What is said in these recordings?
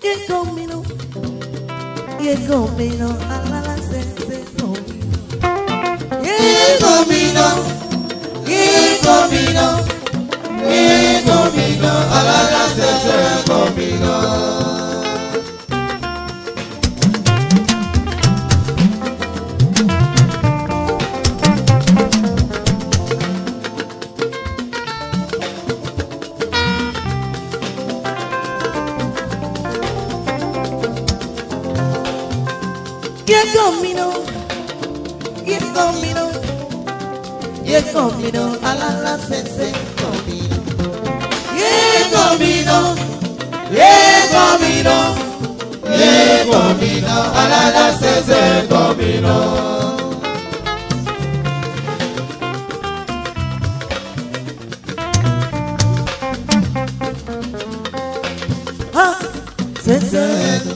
ye gómìnà, alala sense gómìnà. Ye gómìnà, alala sense gómìnà. Ye gómìnà, alala sense gómìnà. Ye gómìnà, alala sense gómìnà. Ah, senseno,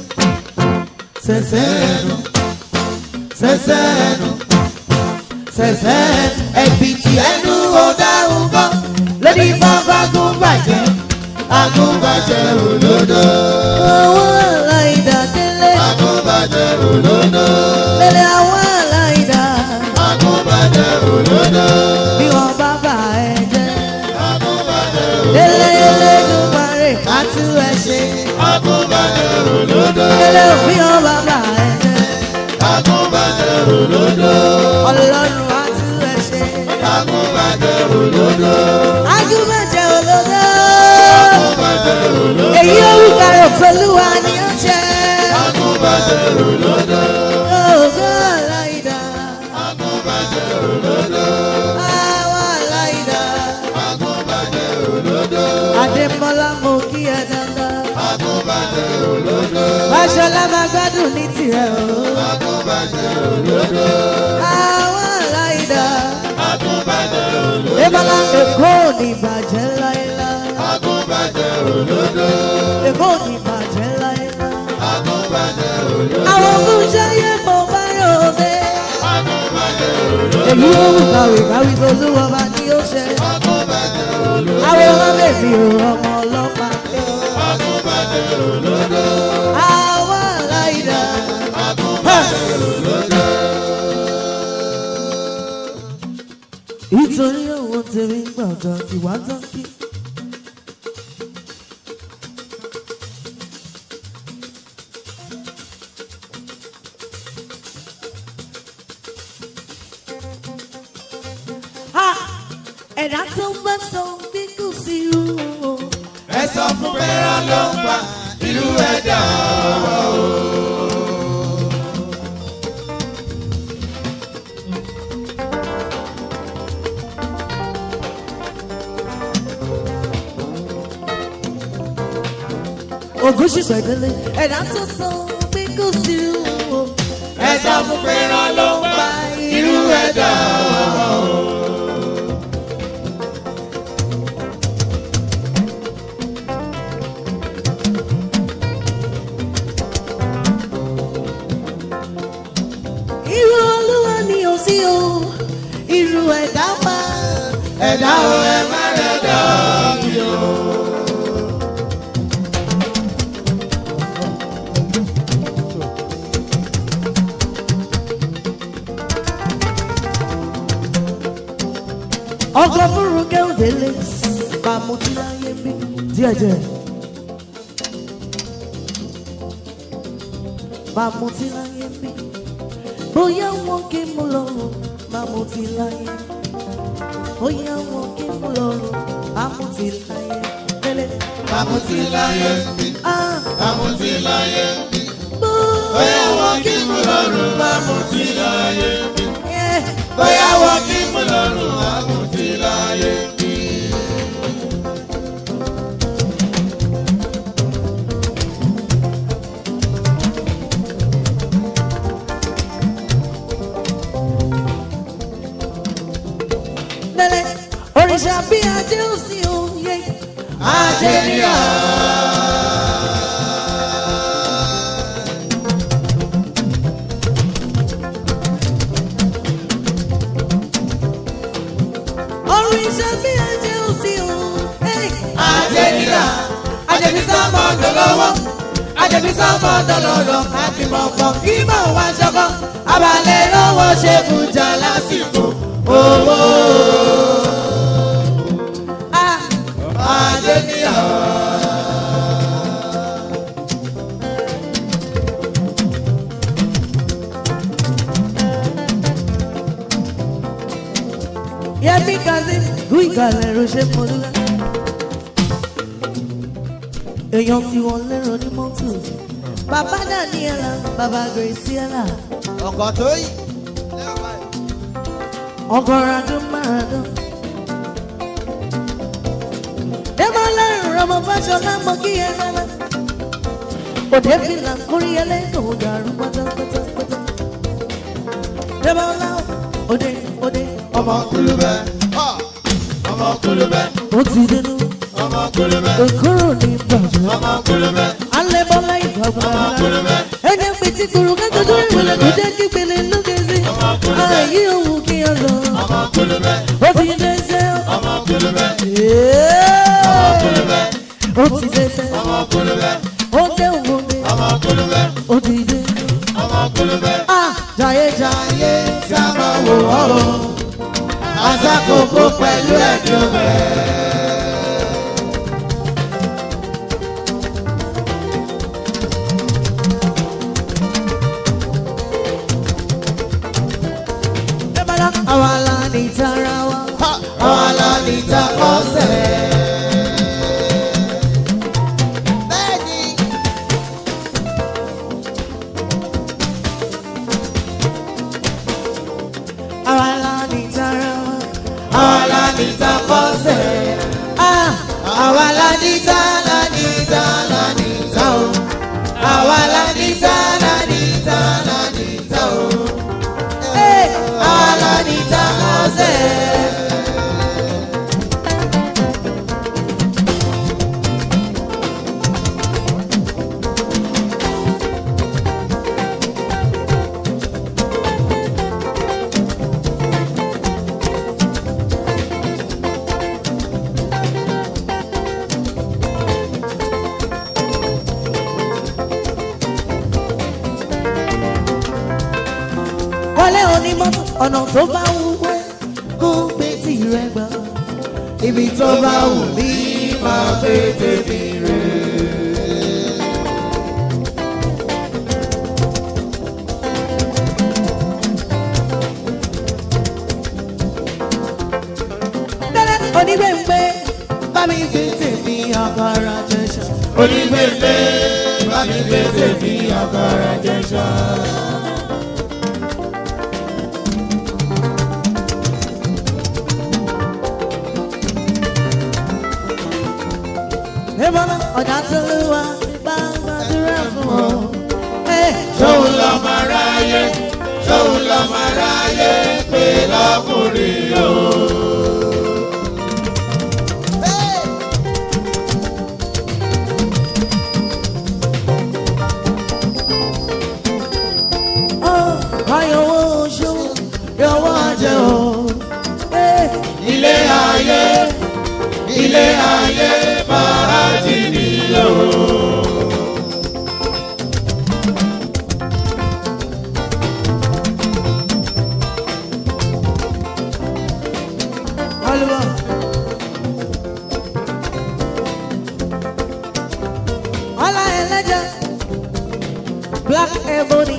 Ẹ̀bìtì ẹnu ọ̀dà ńkọ́ lórí bàbá agúnbàjẹ́ olódò. àwọn aláìdá délé. Agúnbàjẹ́ olódò. Lélé àwọn aláìdá. Agúnbàjẹ́ olódò. Bí wọ́n bá bà ẹ́ jẹ́. Agúnbàjẹ́ olódò. Lélé Elédùmarè á tú ẹ ṣe. Agúnbàjẹ́ olódò. Lélé bí wọ́n bá bà ẹ́ jẹ́. Agúnbàjẹ́ olódò. Ọlọ́run á tú ẹ ṣe. Agúnbàjẹ́ olódò. Agúnbàjẹ́ olódò. Agúnbàjẹ́ olódò. Èyí orúkọ rẹ̀ pẹ̀lúwa ni ó ṣe. Agúnbàjẹ́ olódò. Ògo aláìdá. Agúnbàjẹ́ olódò. Àwọn aláìdá. Agúnbàjẹ́ olódò. Adémọ́lá mo kí ẹ dáadáa. Agúnbàjẹ́ olódò. Fáṣọlá máa gbádùn ní tirẹ̀ o. Agúnbàjẹ́ olódò. Àwọn aláìdá. Agúnbàjẹ́ olódò. Débọ́lá Èkó ò ní bàjẹ́ láéláé. Agúnbàjẹ́ olódò. Èkó ò ní bàjẹ́ láéláé. Agúnbàjẹ́ olódò. Àwọn olùṣayé mo bá ròde. Agúnbàjẹ́ olódò. Èyí ó wù kàwé tó lúwọ bá ní ó ṣe. Agúnbàjẹ́ olódò. Àwọn ọlọ́lẹ̀ fi ọmọ ọlọ́pàá dé. Agúnbàjẹ́ olódò. Àwọn aláìdá. Agúnbàjẹ́ olódò. Nítorí owó tèmi gbọ̀ngàn ìwà tán kí. Ẹ̀dá tó ń bá sọ bí kò sí irú o. Ẹ sọ fún pẹ́rán ló ń pa irú ẹ̀dá o. Ògùn ṣìṣẹ́ délé. Ẹ̀dá tó sọ bí kò sí irú o. Ẹ sọ fún pẹ́rán ló ń pa irú ẹ̀dá o. Irú Olúwa ni ò sí o. Irú ẹ̀dá máa. Ẹ̀dá o ẹ má rẹ̀ dá mi o. Ọkọ̀ Fúnkẹ́ Òdélé bàmú tí láyé bí díẹ̀díẹ̀. Bàmú tí láyé bí bóyá wọn kí mú lọ́rùn bàmú tí láyé. Bóyá wọn kí mú lọ́rùn bàmú tí láyé. Délé. Bàmú ti láyé mi. Ah, Bàmú ti láyé mi. Bóyá wọn kí mú lọ́rùn bàmú ti láyé mi. yeah. Bóyá wọn kí mú lọ́rùn bàmú ti láyé mi. Délé. Òrìṣà bí ajé ò sí òye. Àjẹríà. Òrìṣà bí ajé ò sí òye. Àjẹríà. Àjẹbí sábà dọ̀lọ́wọ́. tẹ̀mí sọ́mọ dọ́lọ́rọ̀ kábímọ̀ pọ̀ kí mọ̀ wá ṣọkọ́ abalẹ̀ lọ́wọ́ ṣe fújà lásìkò owó. Adéníyà. Yẹ́bí kazi gún ìkàlẹ̀ ránṣẹ́ mọ́lúwẹ́. Èèyàn tí wọ́n lérò ní mọ́tò. Bàbá Daniela, bàbá Graciela. Ọkọ̀ tó yìí. Ọkọ̀ radún máradún. Dẹ́mọ̀ lẹ́rìn ọmọ Fáṣọlá mọ kí ẹ lẹ́lẹ́. Òde fìlà kórí ẹlẹ́dùn ò dàrú pátápátá. Dẹ́mọ̀ láwọ̀ òde òde. Ọmọ Kulubẹ. Ọmọ Kulubẹ. Ó ti dénú. Ọmọ Kulubẹ. Òkúrò ní bàjẹ́. Ọmọ Kulubẹ. Alẹ́ bọ́lá ìgbàgbọ́. Ọmọ Kulubẹ. Ẹni pété kúrú kẹ́kọ̀ọ́ tó ìwòlẹ̀ tó jẹ́ kí pèlè lókè sí. Ayé òun kí ọ lọ. Ọmọ Kulubẹ. Ó ti dé sẹ́. Ọmọ Kulubẹ. Ọmọ Kulubẹ. Ó ti dé sẹ́. Ọmọ Kulubẹ. Ó dé òun dé. Ọmọ Kulubẹ. Ó ti dé. Ọmọ Kulubẹ. Jayé jayé Sábà wò ọ́. Àṣàkókò pẹ̀lú ẹ̀dùn rẹ̀. àwa la ní tara wa. Àwa la ní takọ́sẹ̀. Bẹ́ẹ̀ni. Àwa la ní tara wa. Àwa la ní takọ́sẹ̀. Àwa la ní ta La ní ta la ní ta o. Àwa la ní ta la ní ta la ní ta o. Àwa la ní takọ́sẹ̀. wọlé onímọ́tò ọ̀nà tó bá wù wẹ́ kó gbé tirẹ̀ gbà. Ibi tó bá wù mí máa gbé tèmi rè. Tẹ́lẹ̀ onígbèǹgbè bá mi gbé tèmi àkàrà jẹ̀ṣà. Onígbèǹgbè bá mi gbé tèmi àkàrà jẹ̀ṣà. Ebọ́lá ọ̀dà tó lù wá bá gbàdúrà fún ọ. Ṣóun lọ́mọ aráyé, ṣóun lọ́mọ aráyé pé lọ́kùnrin o. Ayọ̀wò oṣù yọ̀wọ́ àjẹ́ o. Ilé ayé máa jì nílò. Olúwa. Ọlá ẹlẹ́jà Black Ebony.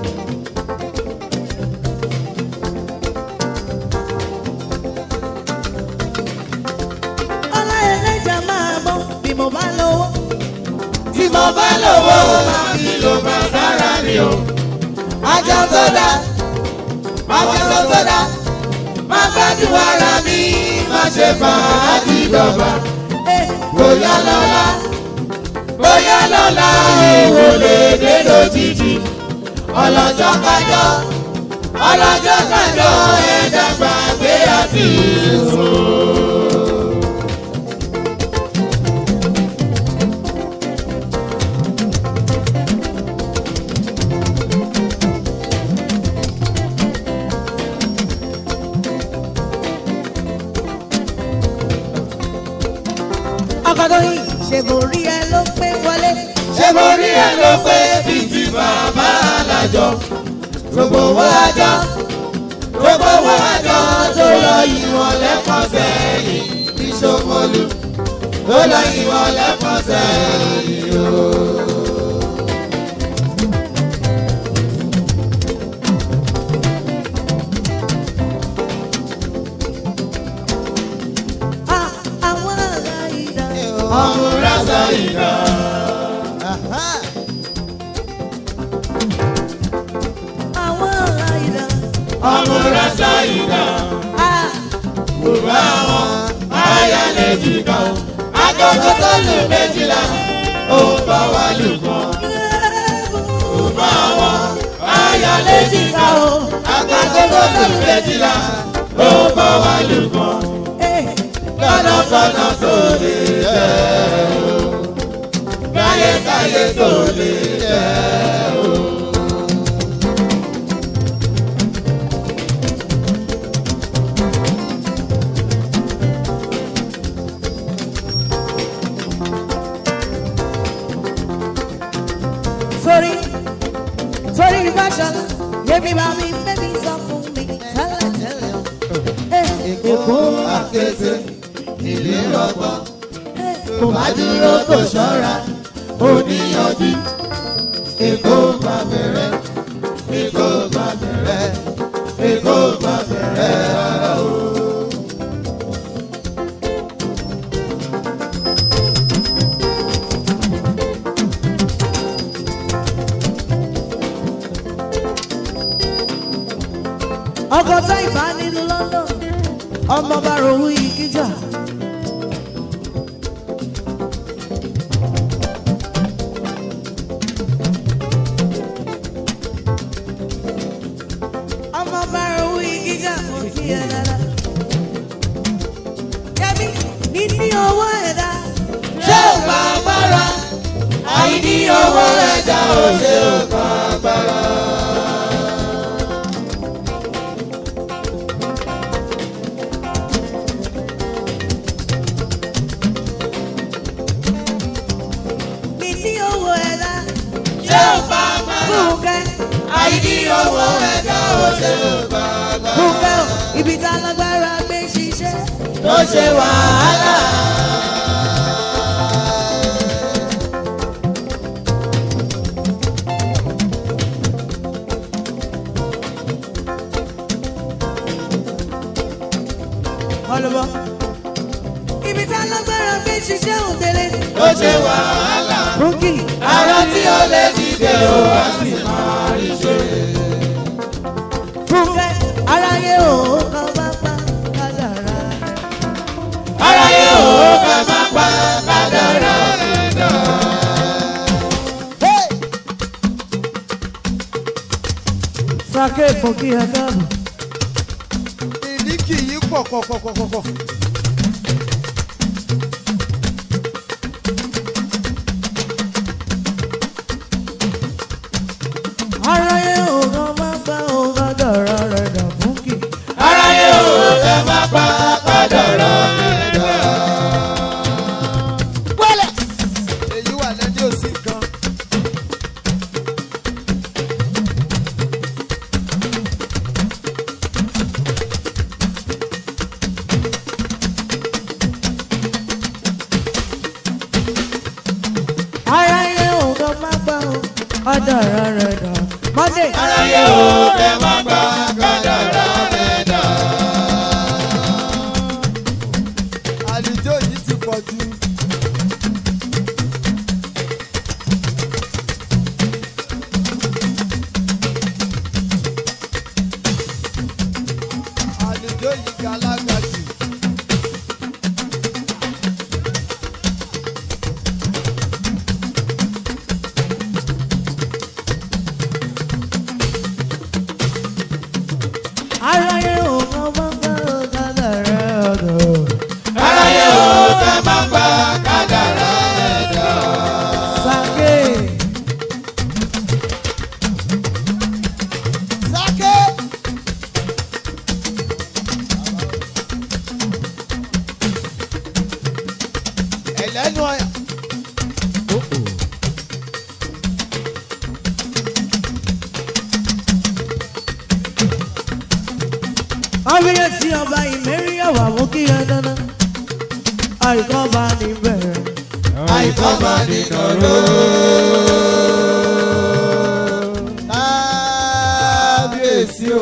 Ọlá ẹlẹ́jà máa bọ̀ bí mo bá lówó. Tí mo bá lówó máa fi lò bá sára mi o. Ajá tó dá, máa gbádùn ara mi, má ṣe fàájì dọ̀bà. Bóyá lọ́la ìwò lè dé lójijì. Ọlọ́jọ́ kájọ́ ẹ̀dá gbàgbé àti ìsún. Ọkọ̀dọ̀ yìí ṣe borí ẹ ló pé wọlé. Ṣé orí ẹ̀ ló pé bíi ti bàbá alájọ. Gbogbo owó àjọ tó lọ ìwọ̀n lẹ́kọ̀ọ́ sẹ́yìn ní Ṣómólú. Tó lọ ìwọ̀n lẹ́kọ̀ọ́ sẹ́yìn o. Ọmúra Ṣáídà. Ọmúra Ṣáídà. Bùbá àwọn ayáléjì kan. Agogo tó lù méjìlá, ó bá wà lù kan. Bùbá àwọn ayáléjì kan. Agogo tó lù méjìlá, ó bá wà lù kan. Kọ́nàkọ́nà tó lè jẹ́ o, káyékáyé tó lè jẹ́ o. Sorry, fashion, yẹ́bi bá mi bẹ́bí sọ fún mi tẹ́lẹ̀. Èkó àkété ìlú rọgbọ, kò bá dúró kò ṣọ́ra, oníyanjú. Èkó bá bẹ̀rẹ̀, Èkó bá bẹ̀rẹ̀, Èkó bá bẹ̀rẹ̀ rárá o. Ọkọ̀ tó ìbá nínú London, ọmọ bá ròhú Ìkìjà. Ọmọ bá ròhú Ìkìjà kò kí ẹ dára. Yẹ́bí níní owó ẹ̀dá. Ṣé ò bá agbára? Àìní owó ẹ̀dá ò ṣe ò bá agbára. Àìní owó ẹ̀dá ò ṣe ò bá agbára. Fúnkẹ́ ò, ibi tá lágbára gbé ṣiṣẹ́. Tó ṣe wàhálà. Ọlọ́mọ, ibi tá lágbára gbé ṣiṣẹ́ òdele. Tó ṣe wàhálà. Fúnkì. Ara tí ó lè dìde ó wá sí máa rí ṣe. Fúnkẹ́, aráyé ò kàn bá pa kádàrá. Aráyé ò kàn bá pa kádàrá ẹ̀dá. Sake Fúnkì ẹ káàbọ̀. Ìdí kì í pọ̀. Aráyé ò kàn bá pa kádàrá rẹ̀ dà Fúnkì. Aráyé ò kàn bá pa kádàrá ẹ̀dá. Èyí wà lẹ́jọ́ òsì kan. Aráyé ò kàn bá pa kádàrá rẹ̀ dà. Monday. Aráyé ò kàn bá pa kádàrá ẹ̀dá. Àlùjọ yìí ti pọ̀ jù. Àlùjọ yìí galaga jù. kábíyèsí ọba ìmẹ́rí àwà mú kí ẹ dáná àìkọ́ bá ní bẹ̀rẹ̀ àìkọ́ bá ní nàró. Kábíyèsí o.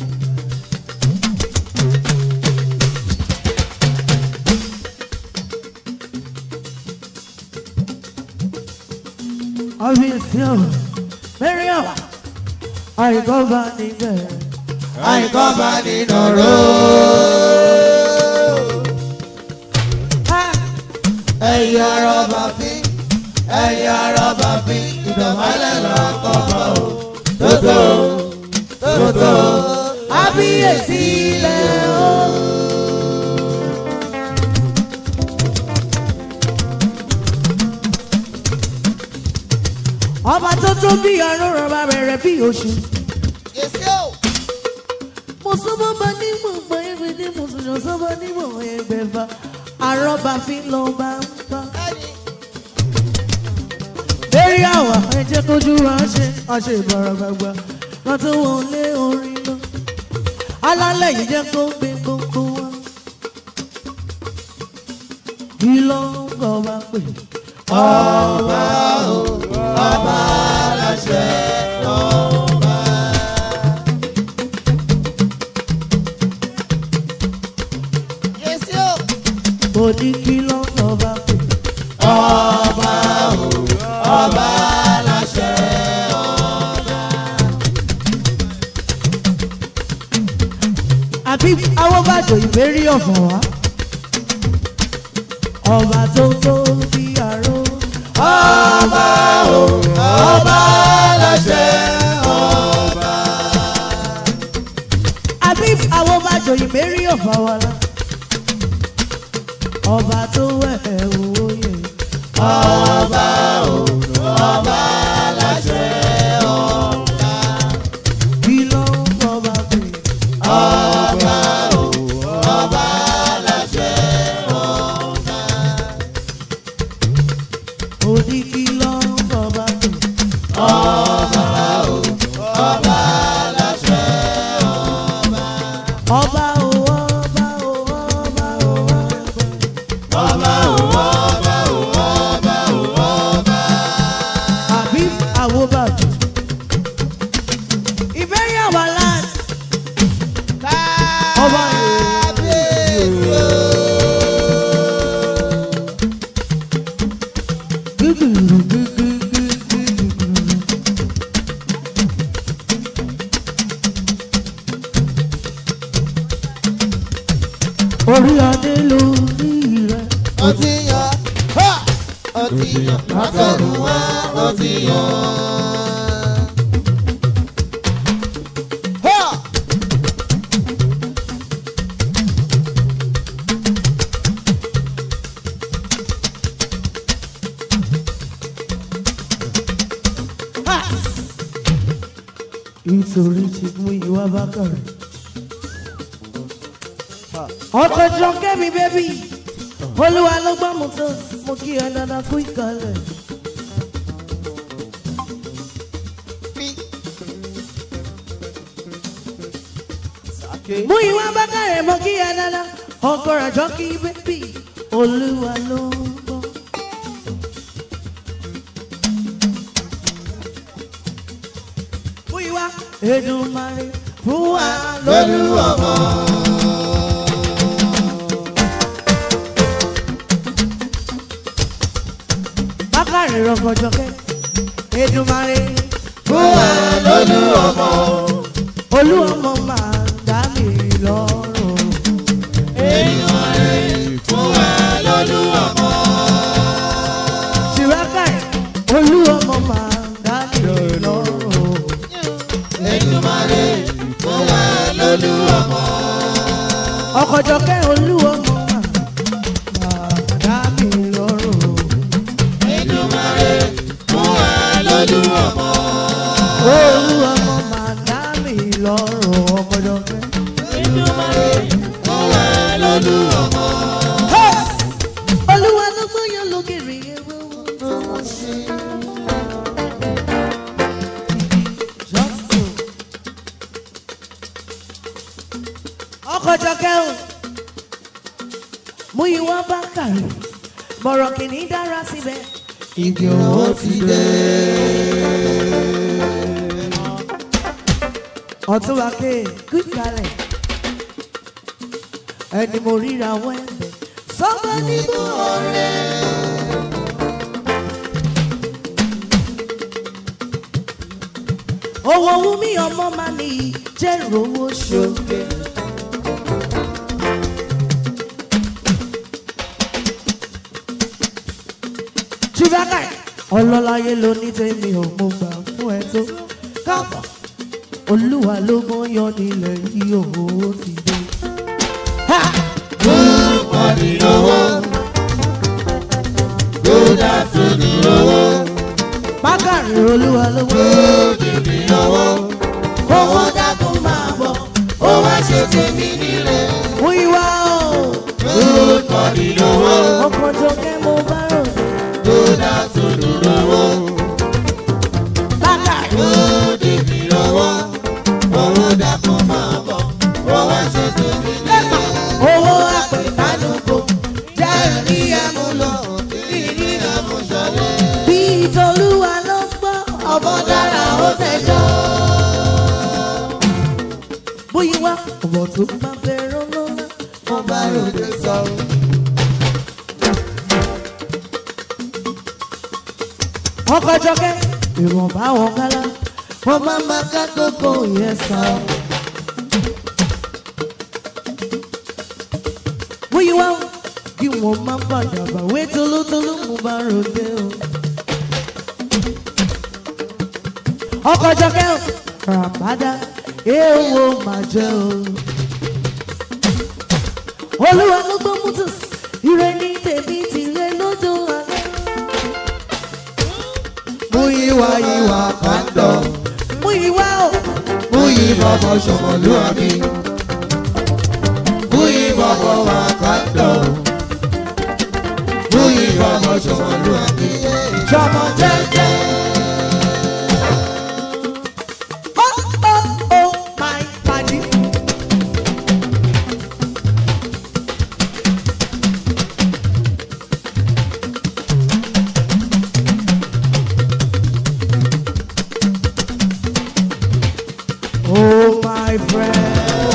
kábíyèsí ọba ìmẹ́rí àwà àìkọ́ bá ní bẹ̀rẹ̀ àìkọ́ bá ní nàró. ẹ̀yà rọ́bà fi ẹ̀yà rọ́bà fi ìdọ̀bálẹ̀ lọ́kọ̀ bọ̀ o. tótó tótó kábíyèsí ilẹ̀ o. ọba tó tó bí ọrùn rọba bẹ̀rẹ̀ bí oṣù. Yèsí o. mo sọ́bọ̀ bá ní mọ̀ gbọ́ ẹgbẹ́ ní mo sọ̀rọ̀ sọ́bọ̀ ní mọ̀ ẹgbẹ́ fa àrọ́bà fi lọ bá ń bá. Lérí àwà ẹ̀jẹ̀ kojú wa ṣe àṣẹ ìbára gbàgbà wọn tó wọlé orin lọ. alálẹ̀ yìí jẹ́ kó gbé gbogbo wa. kí ló ń bọ̀ wá pè. ọba o ọba aláṣẹ ọba. Yèsí o. mo ní kí ló ń bọ̀ wá pè. ọba o ọba aláṣẹ ọba. àbí àwọn bàjọ́ ìbéèrè ọ̀fọ̀ wá. ọba tó tó bí àrò. ọba o ọba aláṣẹ ọba. àbí àwọn bàjọ́ ìbéèrè ọ̀fọ̀ wá lá. ọba tó wẹ̀ òye. ọba o ọba aláṣẹ ọba. kí ló ń bọ̀ wá pè. ọba o ọba aláṣẹ ọba. mo ní kí ló ń bọ̀ wá pè. ọba o ọba aláṣẹ ọba. ọba o ọba o ọba o ọba. ọba o ọba o ọba o ọba. àbí àwọn bàjọ́. ìbéèrè àwa láti. ọba Kábíyèsí o. orí adé lórí rẹ̀. Ó ti yan, ha! Ó ti yan, látọ̀run wá, ó ti yan. Ha! nítorí tí mú ìwà bá kàrẹ̀. ọkọ̀ jọ kẹ́mi bébì olúwa ló gbọ́ mo tó mo kí ẹ dáadáa kú ìkàlẹ̀. mú ìwà bá kàrẹ̀ mo kí ẹ dáadáa ọkọ̀ àjọ kí bébì olúwa ló gbọ́. mú ìwà Èdùmàrè fún wa Lólú ọmọ. bákàrẹ̀ rọ̀gọ̀jọ̀kẹ́ Èdùmàrè Fún wa lólú ọmọ. olú ọmọ máa dá mi lọ́rùn. Èdùmàrè fún wa lólú ọmọ. ṣìrákàrẹ̀ olú ọmọ máa dá mi lọ́rùn. Èdùmàrè fún wa lólú ọmọ. ọkọ̀jọ̀kẹ́ olú ọmọ máa dá mi lọ́rùn. Èdùmàrè fún wa lólú ọmọ. olú ọmọ máa dá mi lọ́rùn ọkọ̀jọ̀kẹ́. Èdùmàrè fún wa lólú ọmọ. olúwa ló gbóyàn lókèrè ewé wọn tó wọ́n ṣe. ọkọ̀ jọkẹ́ o mú ìwọ bá kàrí bọ̀rọ̀ kìíní dára síbẹ̀. Igi owó ti dé. ọ̀tún wa ké good talent ẹni mo ríra wọ́n ẹ̀bẹ̀ sọ́gbọ́n nínú ọ̀rẹ́. owó wú mi ọmọ máa ní jẹ́ ìrówó ṣoge. Chibaka ọlọ́láyé ló ní tèmi ò mo gbà fún ẹ tó káàbọ̀ olúwa ló mọ̀ yọ nílẹ̀ yìí owó ti dé. Good money lówó. Good afternoon lówó. Bákàrí olúwa ló mọ̀. Good evening lówó. Owó dákun máa bọ̀, ó wá ṣe tèmi nílé. Mú ìwà o. Good money lówó. ọkọ̀ jọkẹ́ mo bá rò. Good afternoon lówó. Bákàrí. Good evening lówó. Owó dákun máa bọ̀, ó wá ṣe tèmi nílé. owó àpè kánúkò jẹ́ ìrí ẹ̀mú lọ. Ìrí àmúṣọlé. bí ìtọ́lúwa ló gbọ́ ọmọ dára ó tẹ̀jọ́. bóyá wá ọ̀bọ̀ tó bá fẹ́ràn lọ́la. Mo bá ròde sọ. ọkọ̀ jọkẹ́ ìwọ̀nba wọn kálá wọ́n máa ma ká kókó yẹn sá. bóyá wá kí wọ́n má padà bá wé tolótoló mo bá ròde o. ọkọ̀ jọkẹ́ o ràbádá èèwọ̀ máa jẹ́ o. olúwa ló gbọ́ mú tòsí ire ní tèmi tìrẹ lójó alẹ́. Mú ìwà ìwà kàńdọ̀. mú ìwà o. Mú ìbọ̀bọ̀ ṣọmọlúwàbí. Mú ìbọ̀bọ̀ wà kàńdọ̀. Mú ìbọ̀bọ̀ ṣọmọlúwàbí. Ṣọmọ jẹ́jẹ́. Oh, oh, oh, my body. Oh, my friend.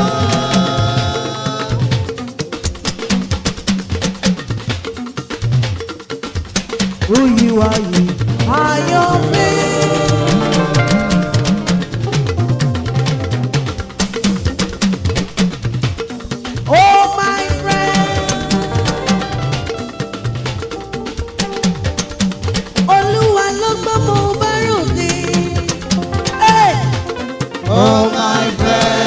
Who you are you? Are your oh, my friend. Olúwa ló gbọ́ mo bá ròde. Hey! Oh my friend.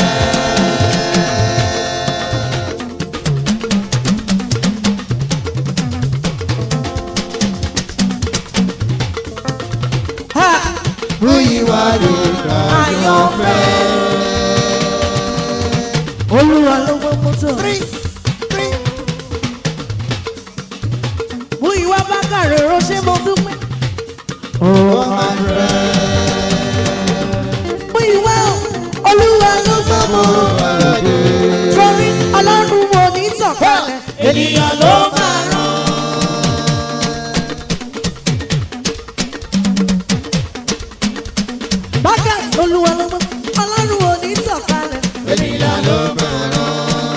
Ha! Mú ìwà ìwà àyànfẹ́. Olúwa ló gbọ́ mọ́tò. Mú ìwà bá kàrẹ̀ ránṣẹ́ mo dúpẹ́. Oh my friend. Mú ìwà o, Olúwa ló gbọ́ mọ́. Torí Ọlọ́run wo ní sọ̀kalẹ̀, ènìyàn ló máa rán. Bákà Olúwa ló gbọ́, Ọlọ́run wo ní sọ̀kalẹ̀. Ènìyàn ló máa rán.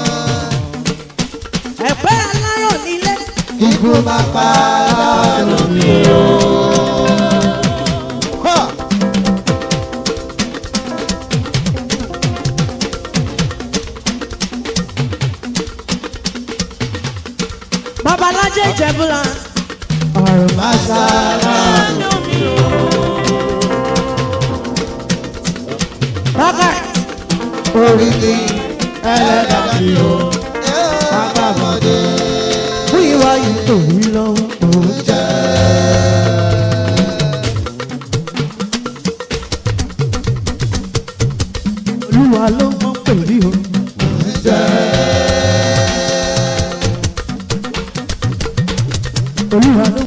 Ẹ̀pẹ́ alárọ̀ nílé. Ikú máa pa lómi o. Babalájẹ́ Ìjẹ̀bú-Là. Ọ̀rọ̀ máa sára lómi o. Bákà Orí mi ẹlẹ́dàá mi o. Agbábọ̀dé fún ìwà yìí tó rí lọ́wọ́. jẹ́. Olúwa ló mọ̀ pẹ̀lú o. Olúwa ló.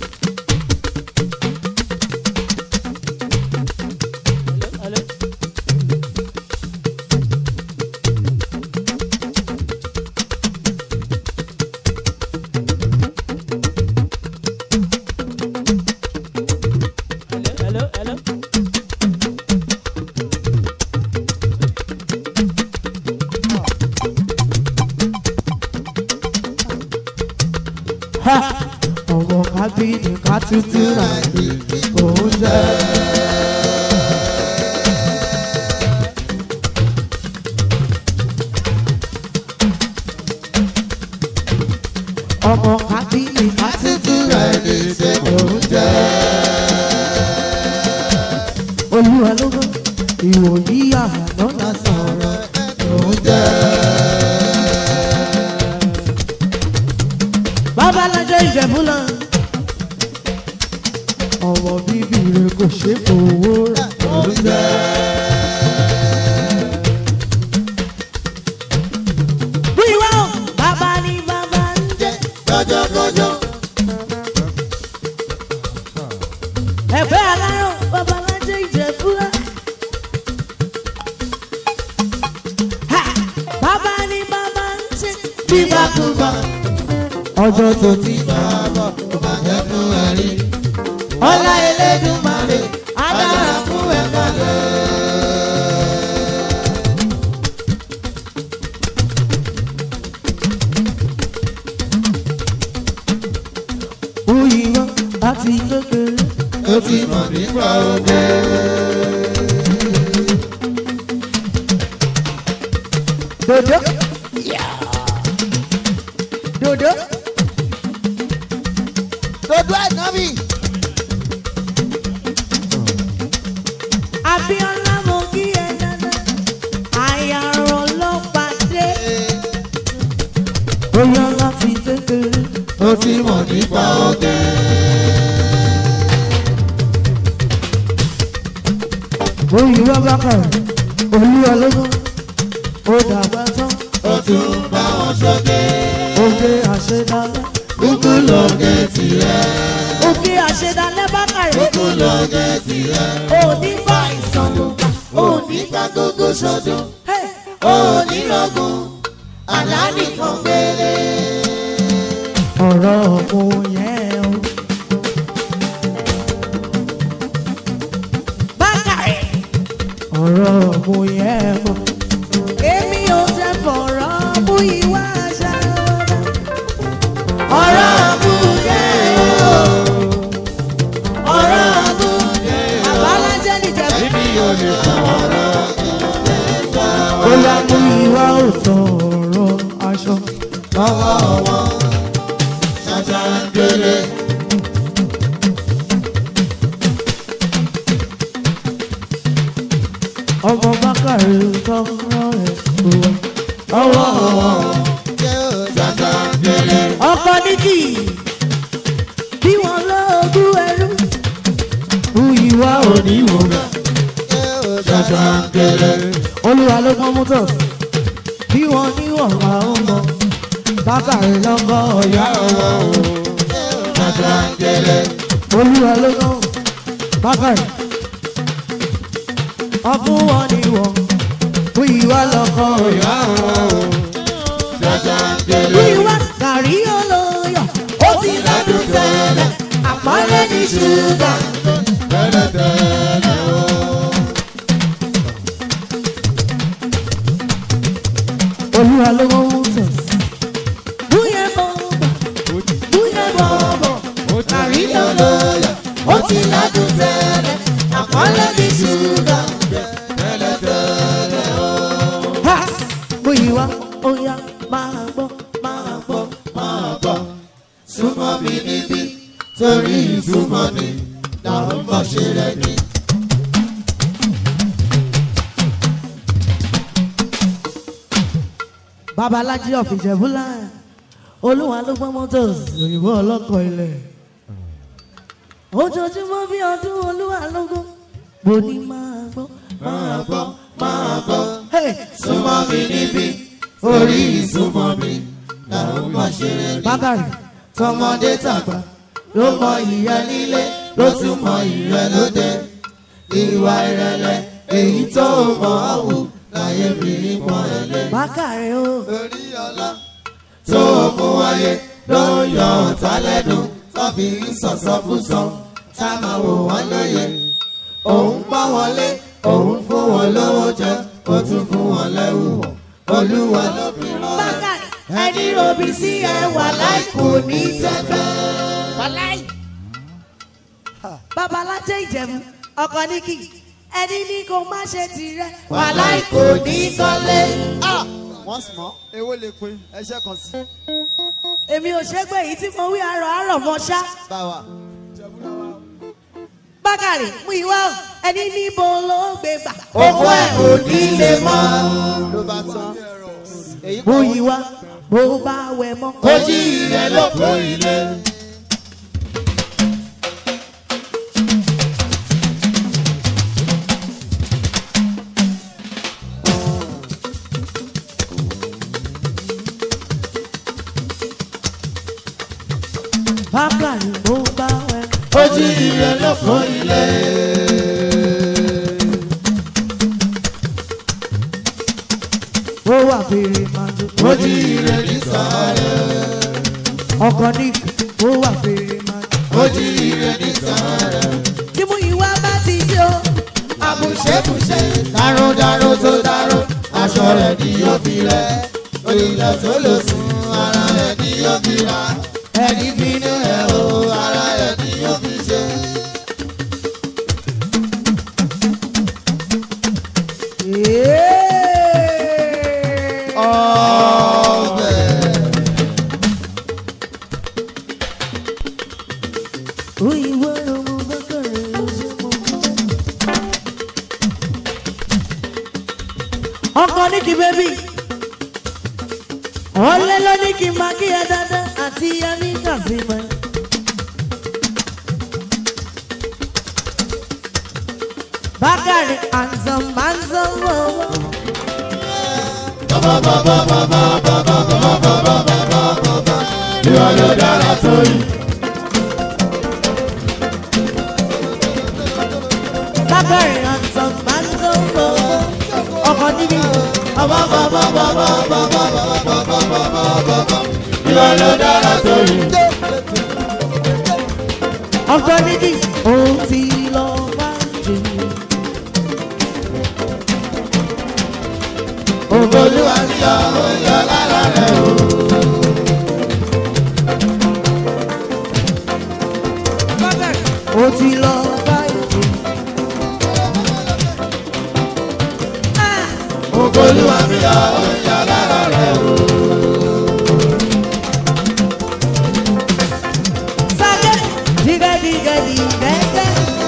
ọmọ kábíyì ká tútù rà ní oúnjẹ. ọmọ kábíyì ká tútù rà ní oúnjẹ. olúwa ló gbọ́ ìwòyí àná la sọ̀rọ̀ oúnjẹ. Babalájọ Ìjẹ̀bú lọ. ọmọ bíbí rẹ kò ṣe fowó rà oúnjẹ. wíwá o bàbá ni bàbá ń jẹ kọjọkọjọ. ẹ̀fẹ́ aláró Babalájọ Ìjẹ̀bú lọ. bàbá ni bàbá ń jẹ bíbákúbá. ọjọ́ tó ti máa bọ̀ kò bá jẹ́ fún ẹ rí. ọlá Elédùmarè á dára fún ẹ kalẹ̀. Oyinbo láti kékeré ó ti mọ̀ nípa oge. Dodo. Dodo. Dodo Ànábì. Abíọ́lá mo kí ẹ dáadáa. Àyàrá ọlọ́pàá dé. Oyè láti kékeré ó ti mọ̀ nípa oge. Oyinbo Bákàrẹ̀ Olúwa lógún ó dàgbà tán. Ó tún bá wọn ṣoge. Oge àṣedálẹ̀. Kúkú lóge tirẹ̀. Oge àṣedálẹ̀ Bákàrẹ̀. Kúkú lóge tirẹ̀. Òní bá ìsọ̀nùgbà. Òní bá gógó ṣọdún. Òní rọgùn. Àlá nìkan gbélé. Ọ̀rọ̀ ọ̀pọ̀ yẹn o. Bákàrẹ̀. Ọ̀rọ̀ ọ̀pọ̀ yẹn o. Èmi ò jẹ́ fọ̀rọ̀ mú ìwà àṣà wọlé. Ọ̀rọ̀ àbúyẹ o. Ọ̀rọ̀ àbúyẹ o. Àbálájẹ́ nìjẹ̀bú. Èmi ò lè fọ̀rọ̀ ó yá mú ìwà òótọ́ ọ̀rọ̀ aṣọ. Lọ́wọ́ wọn ṣàṣà ń gbélé. Ọmọ Bákàrẹ̀ tọrọ ẹ̀ tó wá. Ọwọ́ ṣàṣà ń gbélé. Ọkọ níkì bí wọn lóògùn ẹrú. Mú ìwà òníwò rẹ̀ ṣàṣà ń gbélé. Olúwa ló pọ́n mú tọ̀ bí wọ́n níwọ̀n wá ó mọ. Bákàrẹ̀ lọ́kọ́ ọ̀yá ọ̀wọ́ ṣàṣà ń gbélé. Olúwa ló pọ́n Bákàrẹ̀ ọkùn wọn ni wọ́n fún ìwà lọ́kọ́ ọ̀yá ọ̀wọ́ ṣàṣà ń gbélé. Ìwà gàrí olóyọ̀ ó ti lọ́dún tẹ́lẹ̀ àpọ́nlé ní ṣúgà tẹ́lẹ̀tẹ́lẹ̀ o. Olúwa ló wọ́n mú tẹ̀. Búyẹ̀ bọ̀bọ̀, kàrí olóyọ̀, ó ti ládùn tẹ́lẹ̀, àpọ́nlé ní ṣúgà tẹ́lẹ̀tẹ́lẹ̀ o. Bóyá ó yá máa gbọ́, máa gbọ́, máa gbọ́. Súnmọ́ mi níbí, torí ìsúnmọ́ ni làwọn bọ̀ ṣe rẹ̀ ní. Babalájí of Ìjẹ̀bú-Ìlá Olúwa ló gbọ́ mọ́tò òyìnbó ọlọ́kọ̀ ilẹ̀. Ojoojúmọ́ bí ọdún Olúwa ló gbọ́. Mo ní máa gbọ́, máa gbọ́, máa gbọ́. Súnmọ́ mi níbí, orí ìsúnmọ́ mi làwọn máa ṣe rẹ̀ ní. Bákàrẹ̀ tọmọdé tàgbà ló mọ ìyẹn nílé ló tún mọ ìrẹ́ lóde. Ìwà ìrẹ̀lẹ̀ èyí tó mọ̀ ọ́ wù láyé fi ń pọ́n ẹlẹ́. Bákàrẹ̀ o. Orí ọlá tó mú wáyé ló ń yọ ọ̀tá lẹ́nu tó fi ń sọ̀sọ́ fún sọ tá máa wò wọ́n lóye. òun bá wọn lé òun fún wọn lówó jẹ ó tún fún wọn lẹ́wù wọ̀ olúwa ló fi rán ẹ. Bákàrẹ̀ ẹni robi sí ẹ wà láì kò ní tẹ́tẹ́. Wàláì. Babalájẹ́ Ìjẹ̀bú ọkọ ní kì ẹni ní kò má ṣe tirẹ̀ wàláì kò ní tọ́lé. Once more. Èwo lè pin ẹṣẹ́ kan sí. Èmi ò ṣẹ́gbẹ́ èyí tí mo wí àrọ̀ mọ́ ṣá. Báwa. Bákàrẹ̀ mú ìwá o ẹni níbo ló gbé gbà. owó ẹ̀ ò ní lè mọ́. Ló bá tán. Èyí Mú kan. ìwá bó bá wẹ̀ mọ́. ojú ilẹ̀ ló kó ilé. Bákàrẹ̀ bó bá wẹ̀ mọ́. ojú ilẹ̀ ló kó ilé. Ó wà fèrè máa jó. ojú ilẹ̀ ní sàárẹ̀. Ọkọ ní ó wà fèrè máa jó. ojú ilẹ̀ ní sàárẹ̀. Tí mú ìwá bá ti jó. àbùṣebùṣe dárúdárú tó dárú aṣọ rẹ̀ ni yóò fi rẹ̀ olùlẹ̀ tó lò sùn ara rẹ̀ ni yóò fi rà ẹni bínú ẹ̀ o ara rẹ̀ ni yóò fi ṣe. ọbẹ̀ Òyìnbó ló mú Bákàrẹ̀ ló ṣe mọ́. Ọkọ ní kí bébì. Ọlẹ́ ló ní kí n máa kí ẹ dáadáa àti ẹni kàfíìmọ̀. Bákàrẹ̀ handsome wọ̀wọ̀. ìwọ ló dára tó yìí. Bákàrẹ̀ handsome wọ̀wọ̀. Ọkọ níbi. ìwọ ló dára tó yìí. Ọkọ níbi. Ó ti lọ bá jù. Olúwa ní ọ̀yọ́ lára rẹ̀ o. Ó ti lọ bá jù. Olúwa ní ọ̀yọ́ lára rẹ̀ o. Sake, diga diga diga diga.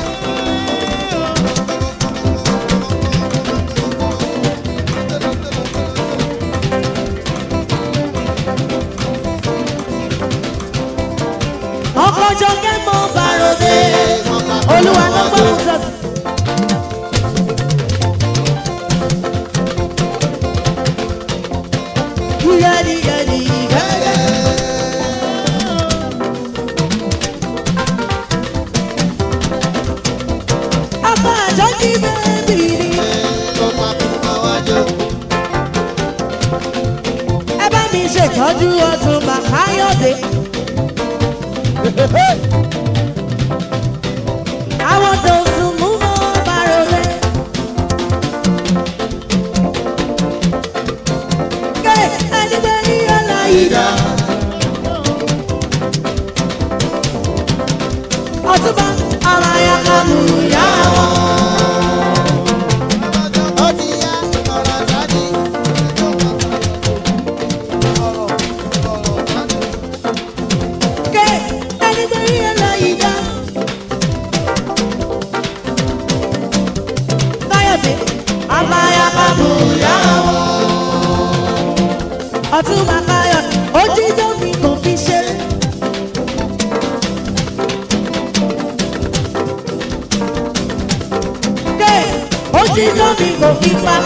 Ọkọ̀ jọ̀gẹ́ mọ bàròdé, Olúwa ló gbọ́ fún sọ́ọ̀tì. Diga diga diga diga. Ọkọ̀ àjọ kí bẹ́ẹ̀bì ni. Ló máa fi máa wájú. Ẹ bá mi ṣètọ́jú Ọ̀túnba Káyọ̀dé. Àwọn tó sùn mú mọ́ bàròlé. Ké ẹni gbé ní ọ̀la ìdá. Ọ̀túnba ara ya ká mú ìyá wọn. Ó ti yá ọ̀rọ̀ sáájú. Ké ẹni gbé ní ọ̀la ìdá. Káyọ̀dé ara ya ká mú ìyá wọn. Ọ̀túnba Káyọ̀dé ojíjọ́ mi kò fi ṣeré. Ojíjọ́ mi kò fi pa.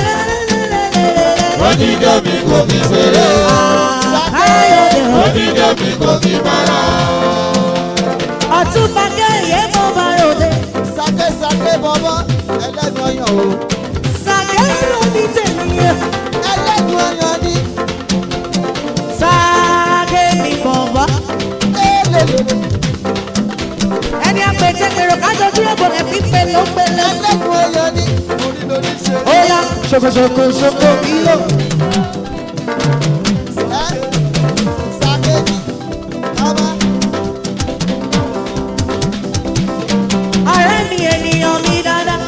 Òdìjọ́ mi kò fi ṣeré. Káyọ̀dé Òdìjọ́ mi kò fi para. Ọ̀túnba Kẹ́yẹ mọ́ bàròdé. Sáké bọ́bọ́ ẹlẹ́nu ọyàn o. Sàkẹ́rọ̀ ní tèmi yẹn. Ẹlẹ́nu ọyàn ni. Sàkẹ́ mi bọ̀bọ̀. Élèlè. Ẹni pípé tẹ́kẹ̀rọ kájọ dúró bọ̀lẹ̀ pípé ló pẹ̀lẹ́. ẹlẹ́kùn oyè ni. orí lórí ṣe. Ó yá ṣokoṣoko ṣoko kílò. Sàkéjì ọba. Ọ̀rẹ́ mi ènìyàn mi dáadáa.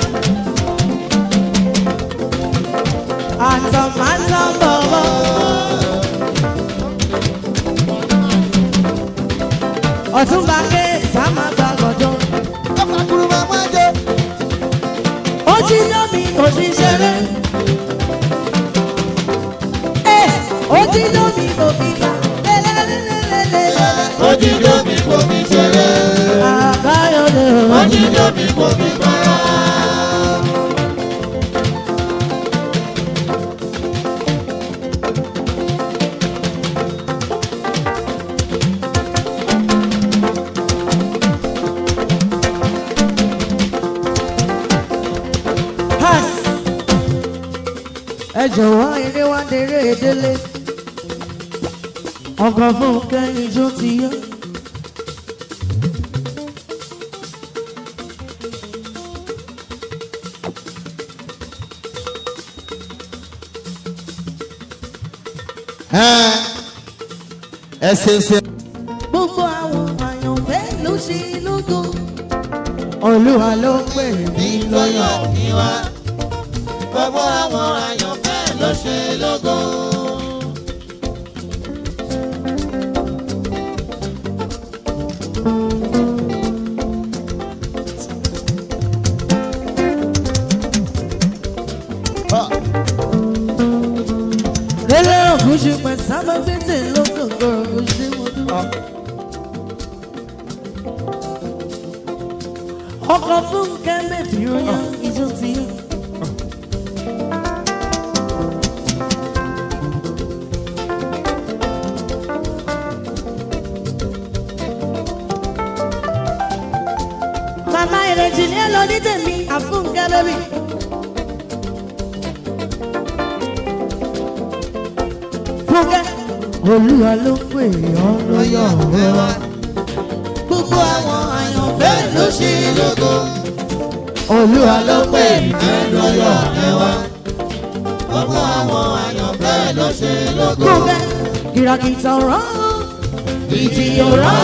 Àtọ̀ máa ń tán bọ̀bọ̀. Ọ̀túnba ké sáma gbàgọ̀dọ̀. ọkọ̀ kúrú máa máa jẹ. Ó jí lómi kò fi ṣeré. Ó jí lómi kò fi gbà. ó jí lómi kò fi ṣeré. Àbáyọ̀dé ó jí lómi kò fi gbára. ẹ jọ̀wọ́ ilé wa dèrè délé ọkọ̀ fún kẹ́yìn tó ti yọ. ẹ ṣe ṣe. Gbogbo àwọn àyànfẹ́ ló ṣe lógo. Olúwa ló pè mí lọ́yọ̀. ní wá. gbogbo àwọn àyànfẹ́ ló ṣe lógo. Délé ògùn ṣe pẹ̀ sábà gbèsè lógo gbọ̀rọ̀ ṣé mo dúró. Ọkọ̀ fún kẹ́mẹ́bí ọ̀yá ìjọ ti yọ. Màmá ìrèjì ní ẹlò ní tèmi àfúnkẹ́ bébì. Fúnkẹ́ Olúwa ló pè ọ́ lọ́yọ̀ rẹ wá. gbogbo àwọn àyànfẹ́ ló ṣe lógo. Olúwa ló pè ẹ lọ́yọ̀ ẹ wá. gbogbo àwọn àyànfẹ́ ló ṣe lógo. Fúnkẹ́ kìràkìtà ọ̀rọ̀ ìjì ọ̀rọ̀.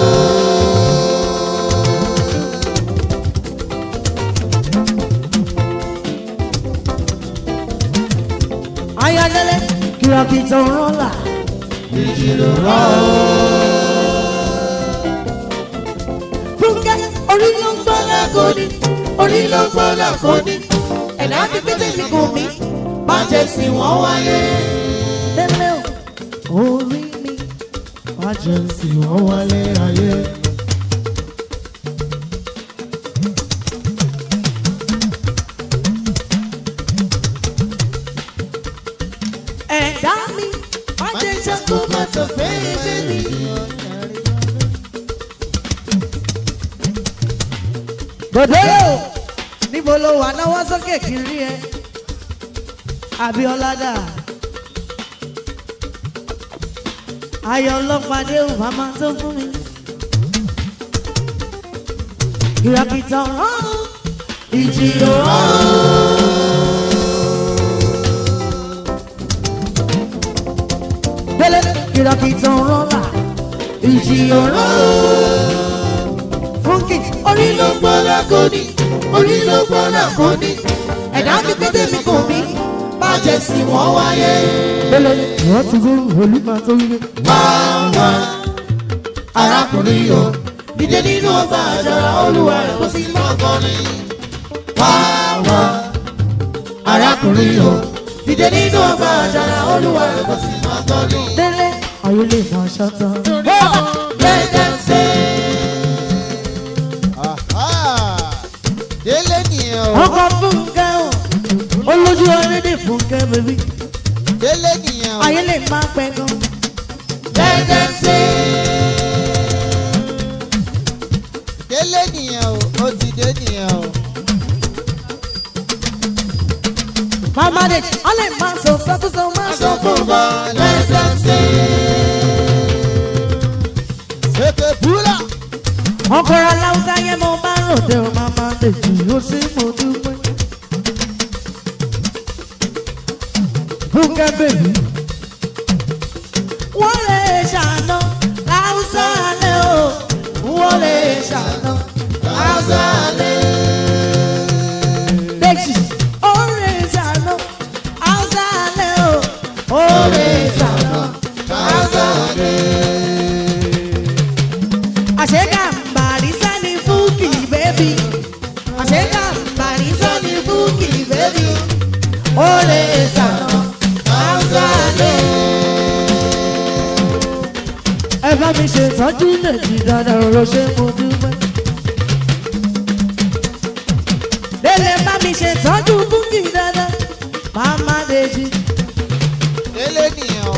Ayọ̀délé kìràkìtà ọ̀rọ̀ là. Fúnkẹ́ orí ló ń gbọ́ lágòdì, orí ló ń gbọ́ lágòdì. Ẹ̀dá ti pété mi kò mí, má jẹ́ sí wọ́n wáyé. Délé o, orí mi, má jẹ́ sí wọ́n wálé ayé. Ẹ̀dá mi, má jẹ́ ṣàkó má tó fẹ́ bébí. Bòdé o, níbo lo wà náwó sókè kiri ẹ? Abíọ́lá dà. Ayọ̀ ọlọ́pàdé ò màmá tó fún mi. Ìràkìtà ọ̀rọ̀ ìjì ọ̀rọ̀. Délé ìràkìtà ọ̀rọ̀ là ìjì ọ̀rọ̀. Fúnkì orí ló gbọ́ lágòdì, orí ló gbọ́ lágòdì. Ẹ̀dá mi pété mi kò mí, má jẹ́ sí wọ́n wáyé. Délé wọ́n ti gbé olúmọ tó wíwé. Wá arákùnrin o, dídé nínú ọgbà àjàrà olúwa rẹ̀ kò sí mọ́kànlẹ̀. Wá arákùnrin o, dídé nínú ọgbà àjàrà olúwa rẹ̀ kò sí mọ́kànlẹ̀. Délé ayé lè máa ṣàtàn. Let them say. Délé nìyẹn o. Ọkọ̀ Fúnkẹ́ o, olójú ọ̀rẹ́dẹ̀ Fúnkẹ́ bèbí. Délé nìyẹn o. Ayé lè máa pẹ́ gan. Let them say. Délé nìyẹn o, ó ti dé nìyẹn o. Màmá dè, ọ lè máa sọ sọ́kúsọ máa sọ fún bọ́ let them say. Ṣèpè búlà. ọkọ̀ ọkọ̀ra láwùsá yẹn mo bá ròde o màmá lèjì ó sì mo dúpẹ́. Bùkẹ́ bèbí wọ́n lè ṣàná láwùsá lé o wọ́n lè ṣàná láwùsá lé. Lèjì ó lè ṣàná láwùsá lé o ó lè ṣàná láwùsá lé. Àṣegà Barisa ni Bukky baby. Àṣegà Barisa ni Bukky baby. Ó lè ṣàná láwùsá lé. Ẹ bá mi ṣe ìtọ́jú lèjì dáadáa ọ̀rọ̀ ṣe mo dúpẹ́. Délé bá mi ṣe ìtọ́jú Bukky dáadáa. Màmá Dèjì. Délé nìyẹn.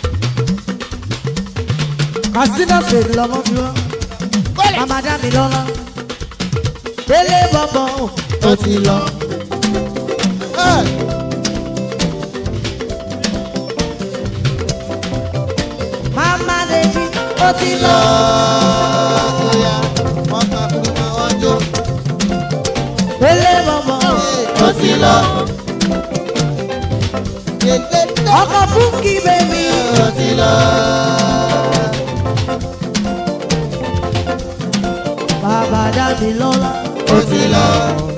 Kàsínà ṣèlú lọ́mọ fi wá. Màmá dá mi lọ́lá. Délé bọ̀bọ̀ Ó ti lọ. Màmá Dèjì ó ti lọ. Bóyá wọ́n máa fún wọn ọjọ́. Délé bọ̀bọ̀ Ó ti lọ. ọkọ̀ Bukky baby. Ó ti lọ. Bàbá dá mi lọ́lá. Ó ti lọ.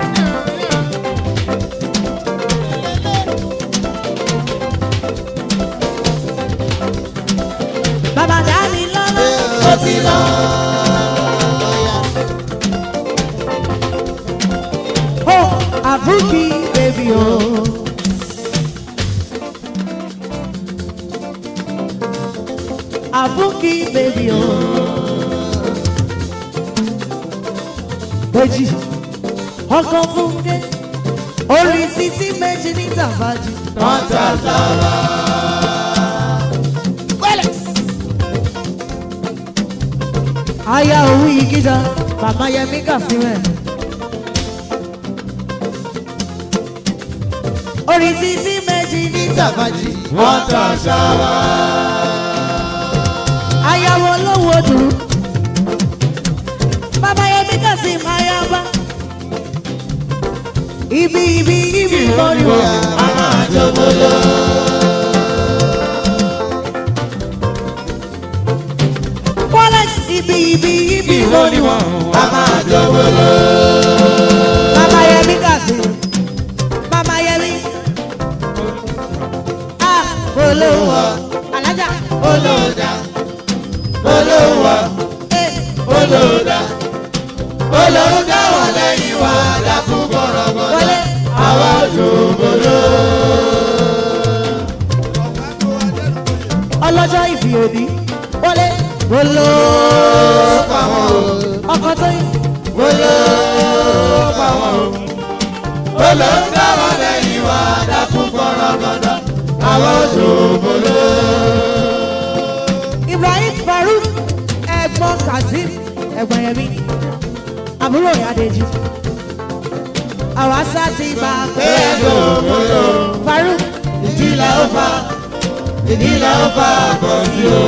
Bàbá dá mi lọ́lá. Ó ti lọ. Oh, a Bukky baby oh. A Bukky baby oh. Dèjì ọkọ̀ Bukky orí títí méjì ní tàbájì. Wọ́n ta sára. Aya òun yìí kíjà màmá Yẹmí Kàsímẹ̀. Orí títí méjì ní tàbájì. Wọ́n ta sára. Ayáwó lówó dùn. Bàbá Yẹmí Kàsímẹ̀ ayaba. Ibi lórí wọn. A máa jọ̀bọ̀ lọ. Ibi lórí wọn. A máa jọ̀bọ̀ lọ. Bàbá Yẹmí Kàsímẹ̀. Bàbá Yẹmí. Olówó. Alájà. Olóòdà. Olówó. Olóòdà. Olóòdà wà lẹ́yìn wa dákú bọ̀rọ̀bọ̀rọ̀. Wọlé. Àwa jọ̀bọ̀ lọ. Ọlọ́jọ́ ìbí òbí. Wọlé. Wọlé. Ọkọ̀ tó yí. Wọlé pa wọn o. Olóòdà wà lẹ́yìn wa dákú bọ̀rọ̀bọ̀rọ̀. Àwa jọ̀bọ̀ lọ. Ibrahim Farouk ẹ̀gbọ́n Kazeem ẹ̀gbọ́n Yẹmí àbúrò Ìyádèjì àwa sá ti gbà pé Jọ̀bọ̀ lọ. Farouk Ìdílé ó fa. Ìdílé ó fa àbọ̀ sí o.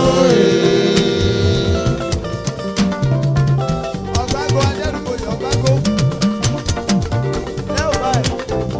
Ọ̀gbágo Adẹ́rùbọ̀lì ọ̀gbágo. Ẹ ò báyìí.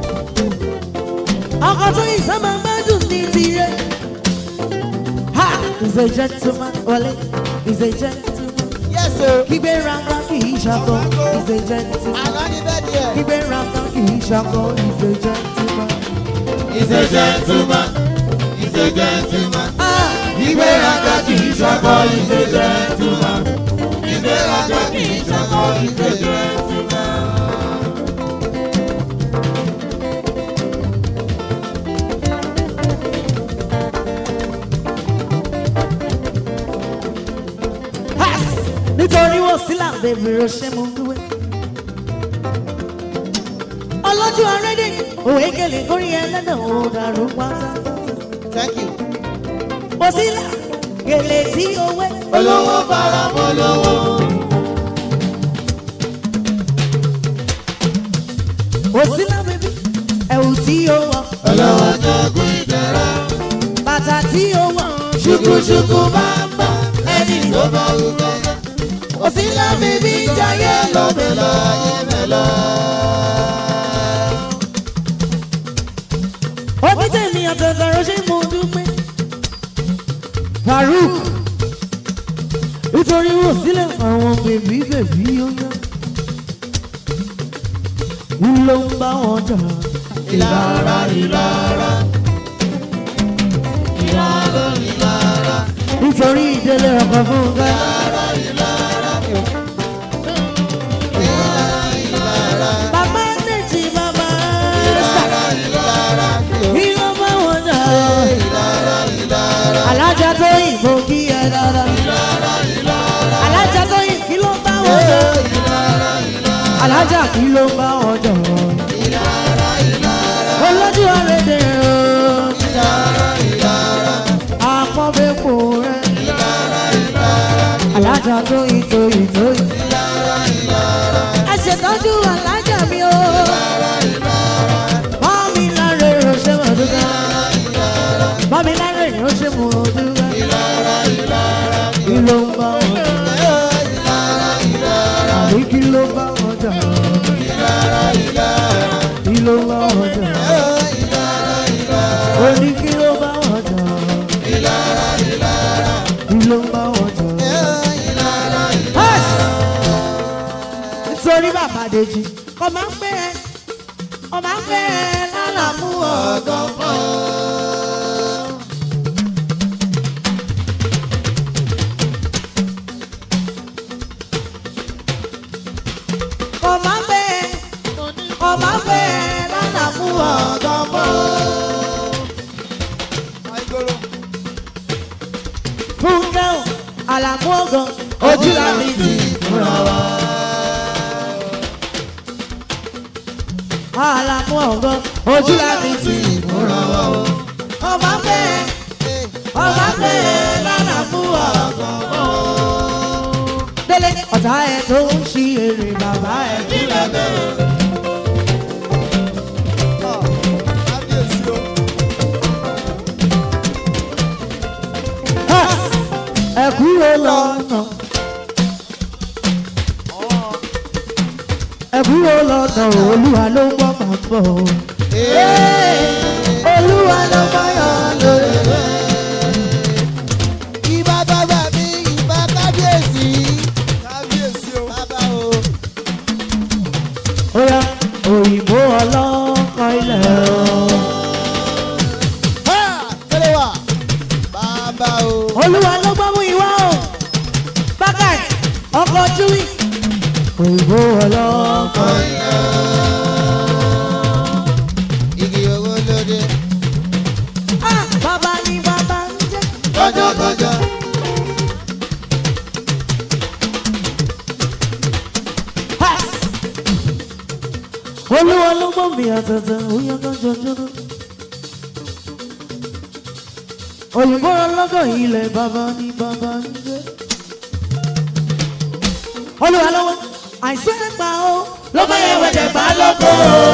ọkọ̀ tó yìí sábà gbádùn ní tirẹ̀. Ha! He's a gentleman, wọlé. He's a gentleman. Yes sir. Kígbe ranga kì í ṣakọ. He's a gentleman. Àná ní bẹ́ẹ̀ díẹ̀. Kígbe ranga kì í ṣakọ. He's a gentleman. He's a gentleman. He's a gentleman. Ah! Ìgbéraga kì í ṣakọ. He's a gentleman. Ìgbéraga kì í ṣakọ. He's a gentleman. Nítorí wọ́n sílà bèbè ránṣẹ́ mú wíwé. Ọlọ́jọ́ arédè òwe kele kórí ẹlẹ́dẹ̀ òun dàrú pátá. Thank you. Òsílà gèlè tí owó. Olówó fara mọ́ lówó. Òsílà bèbí ẹ̀wù tí ó wọ̀. Olówó jogún ìdẹ̀ra. Bàtà tí ó wọ̀. Ṣùkúṣùkú máa ń bá ẹni tó bá wù kẹ́kẹ́. òsínlá bèbí jayé lọ mẹ́lọ. Omi tèmi àtẹ̀tẹ̀rẹ̀ ṣé mo dúpẹ́. Farouk nítorí wò sílẹ̀ àwọn bèbí ó yá. Ló ń bá wọn jà. Ìlara. Nítorí ìdílé ọkọ̀ fún ká. Bàbá Nèjì bàbá kí ló bá wọn jà. Alájà tó yìnbó kí ẹ dára. Alájà tó yìn kí ló bá wọn jà. Alájà kí ló bá wọn jà. Olójú ọ̀rẹ́dẹ̀ o. Àpọ̀bẹ́pọ̀ rẹ̀. Alájà tó ìtò. Ẹ ṣètọ́jú alájà mi o. Mọ́mí láre ránṣẹ́ mọ̀ dúdú. Mọ́mí láre ránṣẹ́ mọ̀ dúdú. Kí ló ń bá wọn jà? Àbí kí ló bá wọn jà? Kí ló bá wọn jà? Ó ní kí ló bá wọn jà? Kí ló bá wọn jà? Nítorí bàbá Dèjì, ọmọ ń pẹ́ lálàmú ọ̀gọ́fọ́. Ọmọ ń pẹ́ lálàmú ọ̀gọ́fọ́. Fúnkẹ́ o, àlàmú ọ̀gọ́, ojú la mi ti fúnra wa. Àlàmú ọ̀gọ́, ojú la mi ti fúnra wa. Ọmọ ń pẹ́ lálàmú ọ̀gọ́fọ́. Délé ọ̀tá ẹ̀ tó ń ṣí èrè bàbá ẹ̀ kílẹ̀ bẹ̀rẹ̀. Ẹ̀kúrò lọ́nà Olúwa ló ń gbọ́ máa bọ̀. Olúwa ló bá yọ lórí rẹ̀. Ìbà bàbá mi, ìbà kábíyèsí. Kábíyèsí o. Bàbá o. Ó yá òyìnbó ọlọ́kọ̀ ilẹ̀ o. Tẹ́lẹ̀ wà. Bàbá o. Olúwa ló gbọ́ mú ìwá o. Bákàì ọkọ̀ júwì. Òyìnbó ọlọ́kọ̀ ilẹ̀ o. Igi owó lóde. Bàbá ni bàbá ń jẹ́. Kọjọ́kọjọ́. Olúwa ló gbọ́ mi àtẹ̀tẹ̀ òyìn kan jọjọ́. Òyìnbó ọlọ́kọ̀ ilẹ̀ bàbá ni bàbá ń jẹ́. Olúwa lọ́wọ́ àìsàn ẹ̀pà o ló bá yẹ wẹ̀dẹ̀ pa lọ́kọ̀.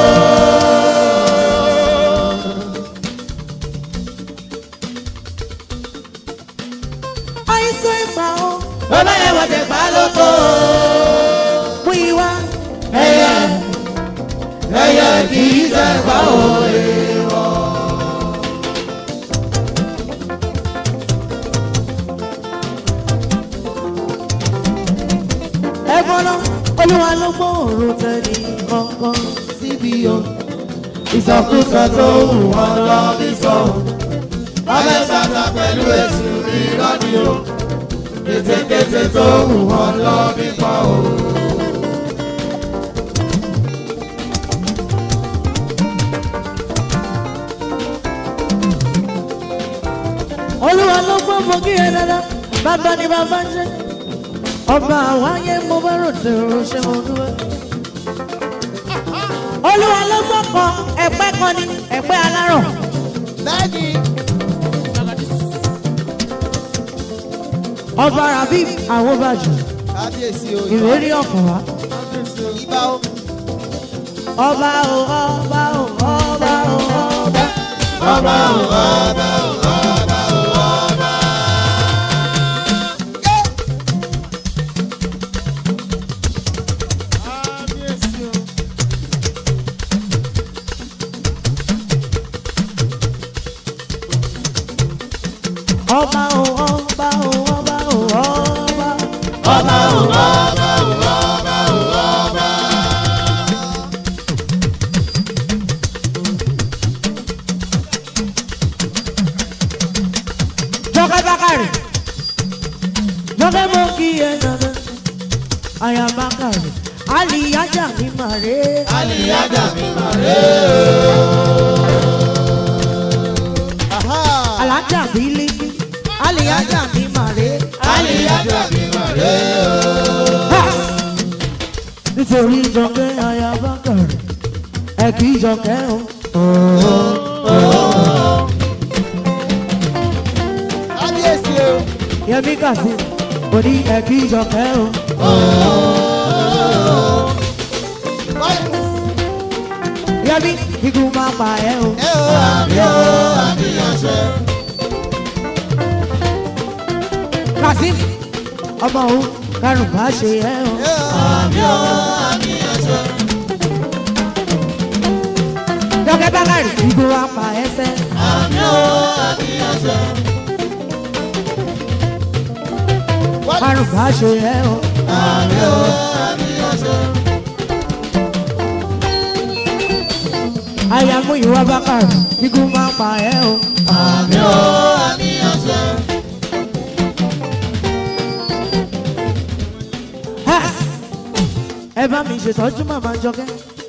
Àìsàn ẹ̀pà o ló bá yẹ wẹ̀dẹ̀ pa lọ́kọ̀. Mú ìwà ẹ̀yẹ kì í jẹ́ pa òye wọn. Ẹ̀gbọ́n Olúwa ló gbọ́ òru tẹ̀lé kankan síbi o. Ìsọkúsọ tó wù wọ́n lọ bí sọ. Abẹ́ bàtà pẹ̀lú èsù irọ́ ni o. Kétékété tó wù wọ́n lọ bí pa o. Olúwa ló gbọ́ fún kí ẹ dáadáa. Bàbá ni bàbá ń ṣe. Ọba àwáyé mo bá ròde ṣe mo dúró. Olúwa ló gbọ́kọ̀ ẹ̀pẹ́ kan ní ẹ̀pẹ́ alárọ̀. Bẹ́ẹ̀ni. Ọba Rabi Awobaju. Kábíyèsí o. Ìrírí ọ̀fọ̀ wá. Ìbà o. Ọba o ọba o ọba o ọba. Ọba o ọba o ọba o ọba. ọba o ọba o ọba o ọba. Ọba o ọba o ọba o ọba. Jọkẹ́ Bákàrè jọkẹ́ mo kí ẹ nànà àyà Bákàrè àlìyájà mi màrè. Àlìyájà mi màrè. Alájà bílíkì àlìyájà mi màrè. Àlìyájà mi màrè. Nítorí jọkẹ́ àyà Bákàrè ẹ kì í jọkẹ́ o. Kábíyèsí o. Yẹmí Kàsí òní ẹ kì í jọkẹ́ o. Yẹmí ikú máa pa ẹ o. Àmì o, àmì àṣẹ. Kàsí ọmọ o kárùn bá ṣe ẹ o. Àmì o, àmì àṣẹ. Jọkẹ́ Bákàrè ikú máa pa ẹsẹ̀. Àmì o, àmì àṣẹ. Kárùn bá ṣe ẹ o. Àmì o, àmì àṣẹ. Àyàmú ìwà Bákàrè ikú máa pa ẹ o. Àmì o, àmì àṣẹ. Ẹ bá mi ṣètọ́jú màmá Jọkẹ́.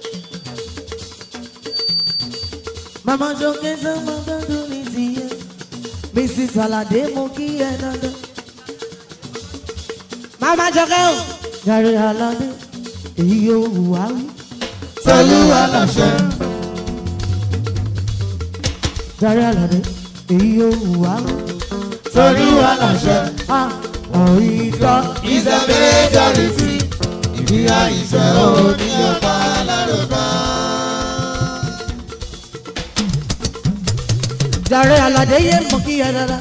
Màmá Jọkẹ́ sọ́mọ gbọ́dọ̀ ní tiẹ̀. Mrs. Alade mo kí ẹ dandan. Màmá Jọkẹ́ o. Jàre Alade èyí yóò wù wá wí. Tolúwa láṣẹ. Jàre Alade èyí yóò wù wá wí. Tolúwa láṣẹ. Ọ̀rí ìtọ́. Is a majority. Ìbí àìṣẹ́ òní ọba alárọ̀ká. Jàre Alade yé mo kí ẹ dandan.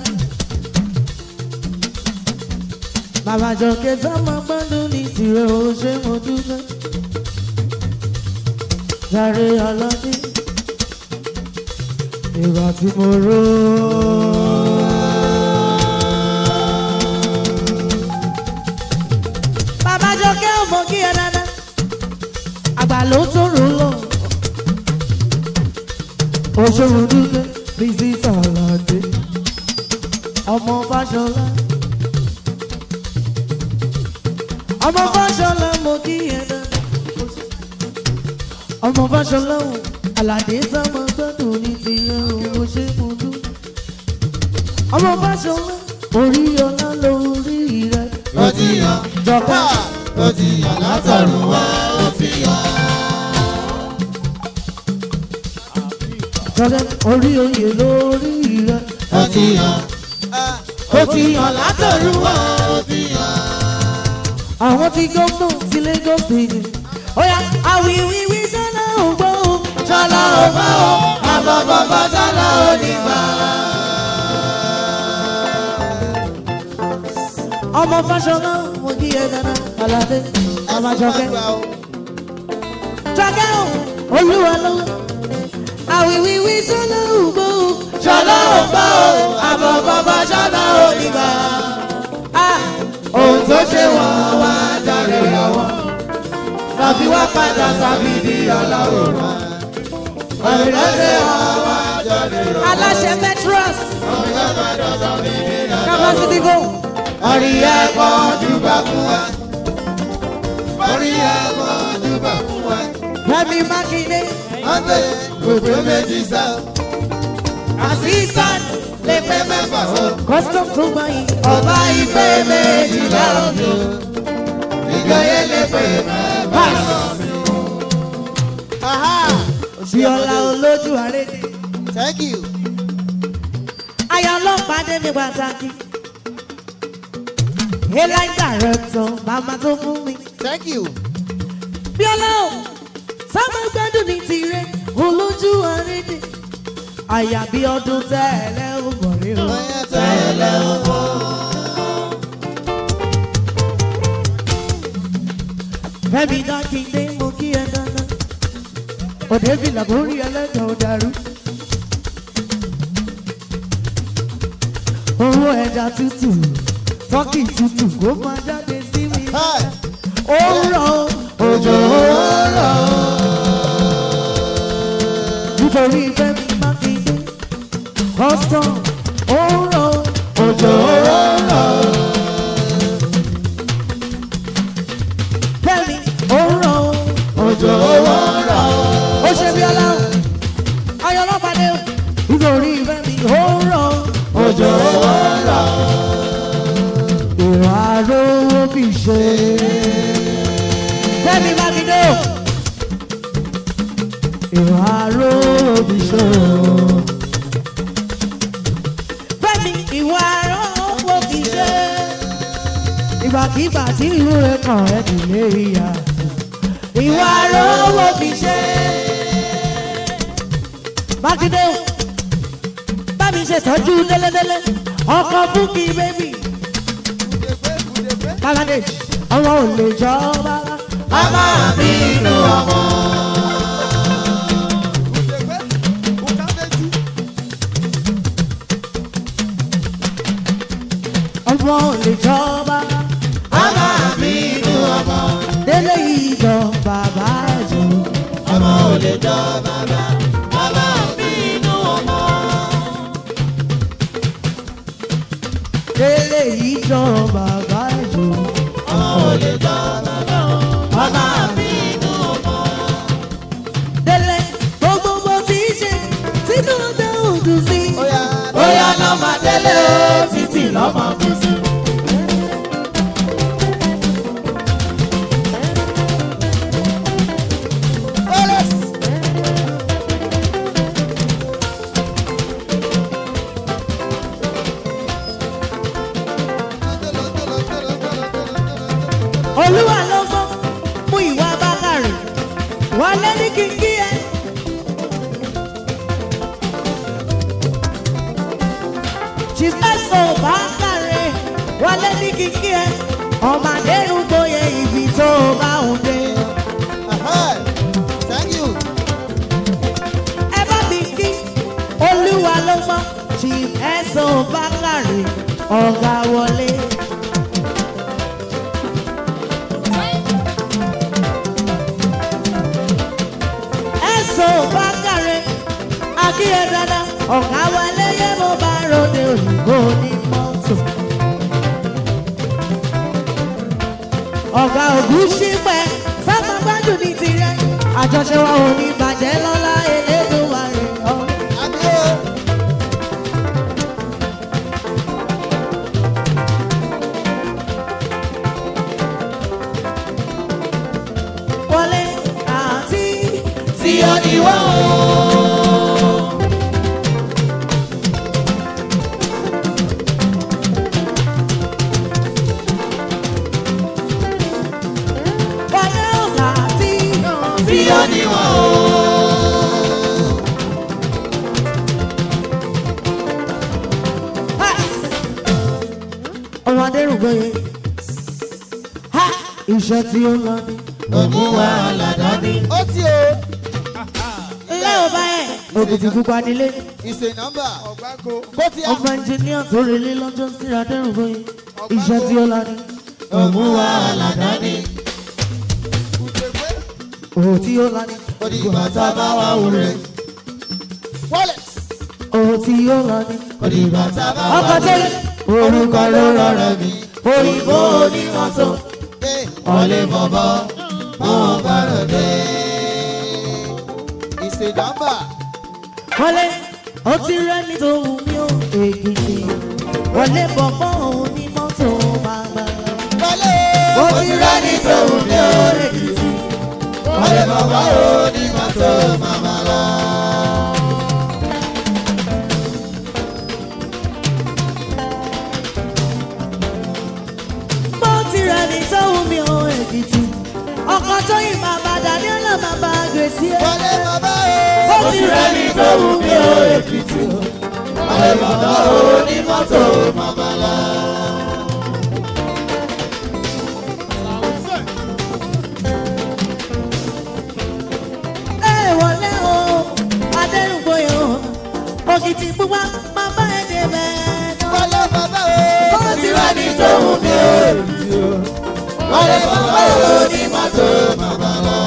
Màmá Jọkẹ́ sọ́mọ gbọ́dọ̀ ní tirẹ̀ o ṣé mo dúpẹ́. Jàre Alade ìgbà tí mo rò Màmá Jọkẹ́ ò mọ kí ẹ dáadáa àgbà ló tó rò lọ òṣòro dúpẹ́ Mrs. Alade ọmọ Fáṣọlá ọmọ Fáṣọlá mo kí ẹ dáadáa ọmọ Fáṣọlá o Alade sọmọ gbọ́dọ̀ ní tirẹ̀ owó ṣé mo dún ọmọ Fáṣọlá orí ọlá lórí rẹ̀ Ó ti yàn. Jọkẹ́ Ó ti yàn látọ̀run wá. Ó ti yàn. Jọkẹ́ orí oyè lórí rẹ̀ Ó ti yàn. Ó ti yàn látọ̀run wá. Ó ti yàn. àwọn tí gómìnà ti Lagos State oya àwìwíwí sọ́nà ògbó Ṣọlá ò bá o. Àbọ̀bọ̀bọ̀ ṣọlá ò ní bá. ọmọ Fáṣọlá mo kí ẹ dáadáa Alade ọmọ Jọkẹ́ Jọkẹ́ o olúwa lọ́wọ́ àwìwíwí sọ́nà ògbó Ṣọlá ò bá o. Àbọ̀bọ̀bọ̀ ṣọlá ò ní bá. Ohun tó ṣe wọ́n wá jáde lọ́wọ́. Tàbí wá padà sábìdì ọlọ́run. Àbílẹ̀ wọ́n wá jáde lọ́wọ́. aláṣẹ Metros Tàbí wá padà sábìdì ọlọ́run. Capacity Go Orí ẹ̀kọ́ júbà fún wa. Orí ẹ̀kọ́ júbà fún wa. Fẹ́mi Mákindé Ọ̀sẹ̀ gbogbo méjì sá. assistant Lè pé mẹ́fà sọ. custom tó gbọ́yìn Ọba ìpè méjìlá mi o. Ìjọyè lè pè mẹ́fà sọ mi o. Bíọ́lá olójú àrédè Thank you. aya ọlọ́pàá dé mi pàtàkì airline director màmá tó fún mi Thank you. Bíọ́lá o sábà gbádùn ní tirẹ̀ olójú àrédè àyà bí ọdún tẹ́lẹ̀ ó bọ̀ rí o. Bóyá tẹ́lẹ̀ ọmọ. Fẹ́mi Dákindé mo kí ẹ dáadáa òde fìlà borí ẹlẹ́jọ̀ dàrú. Òun owó ẹja tútù tọ́kì tútù kó máa jáde sí mi. Ó ń rọ̀ òjò ó ń rọ̀ nítorí Fẹ́mi Mákindé custom ó ń rọ̀ òjò ó ń rọ̀ Fẹ́mi ó ń rọ̀ òjò ó ń rọ̀ ó ṣe bí ọlọ́run ayọ̀lọ́pàdé nítorí Fẹ́mi ó ń rọ̀ òjò ó ń rọ̀ ìwà lówó fi ṣe Fẹ́mi Mákindé ìwà lówó fi ṣe Fẹ́mi ìwà lówó fi ṣe ìgbàkígbà tí ìlú rẹ̀ kàn ẹ́ dìlé ìyá ìwà lówó fi ṣe Mákindé bá mi ṣètọ́jú délédélé ọkọ̀ Bukky bébì Bangladesh ọmọ ò lè jọba a máa bí inú ọmọ. ọmọ ò lè jọba a máa bí inú ọmọ. délé ìjọ bàbá ẹ̀jọ̀ ọmọ ò lè jọba a máa bí inú ọmọ. délé ìjọ bàbá ẹ̀jọ̀ ọmọ ò lè jọba a máa bí inú ọmọ. délé gbogbo bó ti ṣe tínú dé òdù sí. bóyá lọ́mọ délé ó títí lọ́mọ kù sí. Olúwa ló gbọ́ mú ìwà Bákàrè wálé ní kíkí ẹ. Ṣìṣẹ́sọ̀ Bákàrè wálé ní kíkí ẹ. ọmọ adẹ́rù gboyè ibi tó bá ń dé. Thank you. ẹ bá mi kí Olúwa ló gbọ́ Ṣìṣẹ́sọ̀ Bákàrè ọ̀gá wọlé. Bákàrè akíyè dada ọ̀gá wọlé yé mo bá ròde òyìnbó ní mọ́tò. ọ̀gá Ògúnṣípẹ̀ sábà gbádùn ní tirẹ̀ àjọṣe wa ò ní bàjẹ́ lọ́lá Elédùmarè ọ̀. wọlé àti tí ó ní wọ́n o. wọlé ọ̀gá tí ó ní wọ́n o. ọmọ Adérùgbóyè iṣẹ́ tí ó lọ ní ògùnwà aládàáni. Ó ti o. ilé ọba ẹ̀ òkìtì pupa nílé. Ìṣe nọ́mbà. Kó ti a. ọmọ ẹnjìníà tó relé lọ́jọ́ sí Adérùgbóyè iṣẹ́ tí ó lọ ní ògùnwà aládàáni. òwò tí ó lọ ní Onígbà tá a bá wà wúre. Wallet. òwò tí ó lọ ní Onígbà tá a bá wà ọkọ̀ tó lé orúkọ ló rọrọ mi òyìnbó onímọ̀tò ọ̀lẹ́ bọ̀bọ̀ wọ́n gbọ́dọ̀ dé. Ìṣe nọ́mbà. wọlé ó ti rẹ́ni tó wù mí ó Èkìtì wọlé bọ̀bọ̀ onímọ̀tò máa gbà. Wọlé ó ti rẹ́ni tó wù mí ó Èkìtì ọ̀lẹ́ bọ̀bọ̀ onímọ̀tò màmá lọ. bó ti rẹ́ni tó wù mí ó Èkìtì ọkọ̀ tó yìí máa bá dání ọ̀nà máa bá gbèsè ẹ̀. Wọlé bàbá ó ti rẹ́ni tó wù mí ó Èkìtì ọ̀lẹ́ bọ̀bọ̀ onímọ̀tò màmá lọ. wọlé o Adérùgbóyè o òkìtì pupa máa bá ẹ̀ dé bẹ́ẹ̀ náà. Wọlé bàbá wálé bàbá òní mọ́tò bàbá lọ.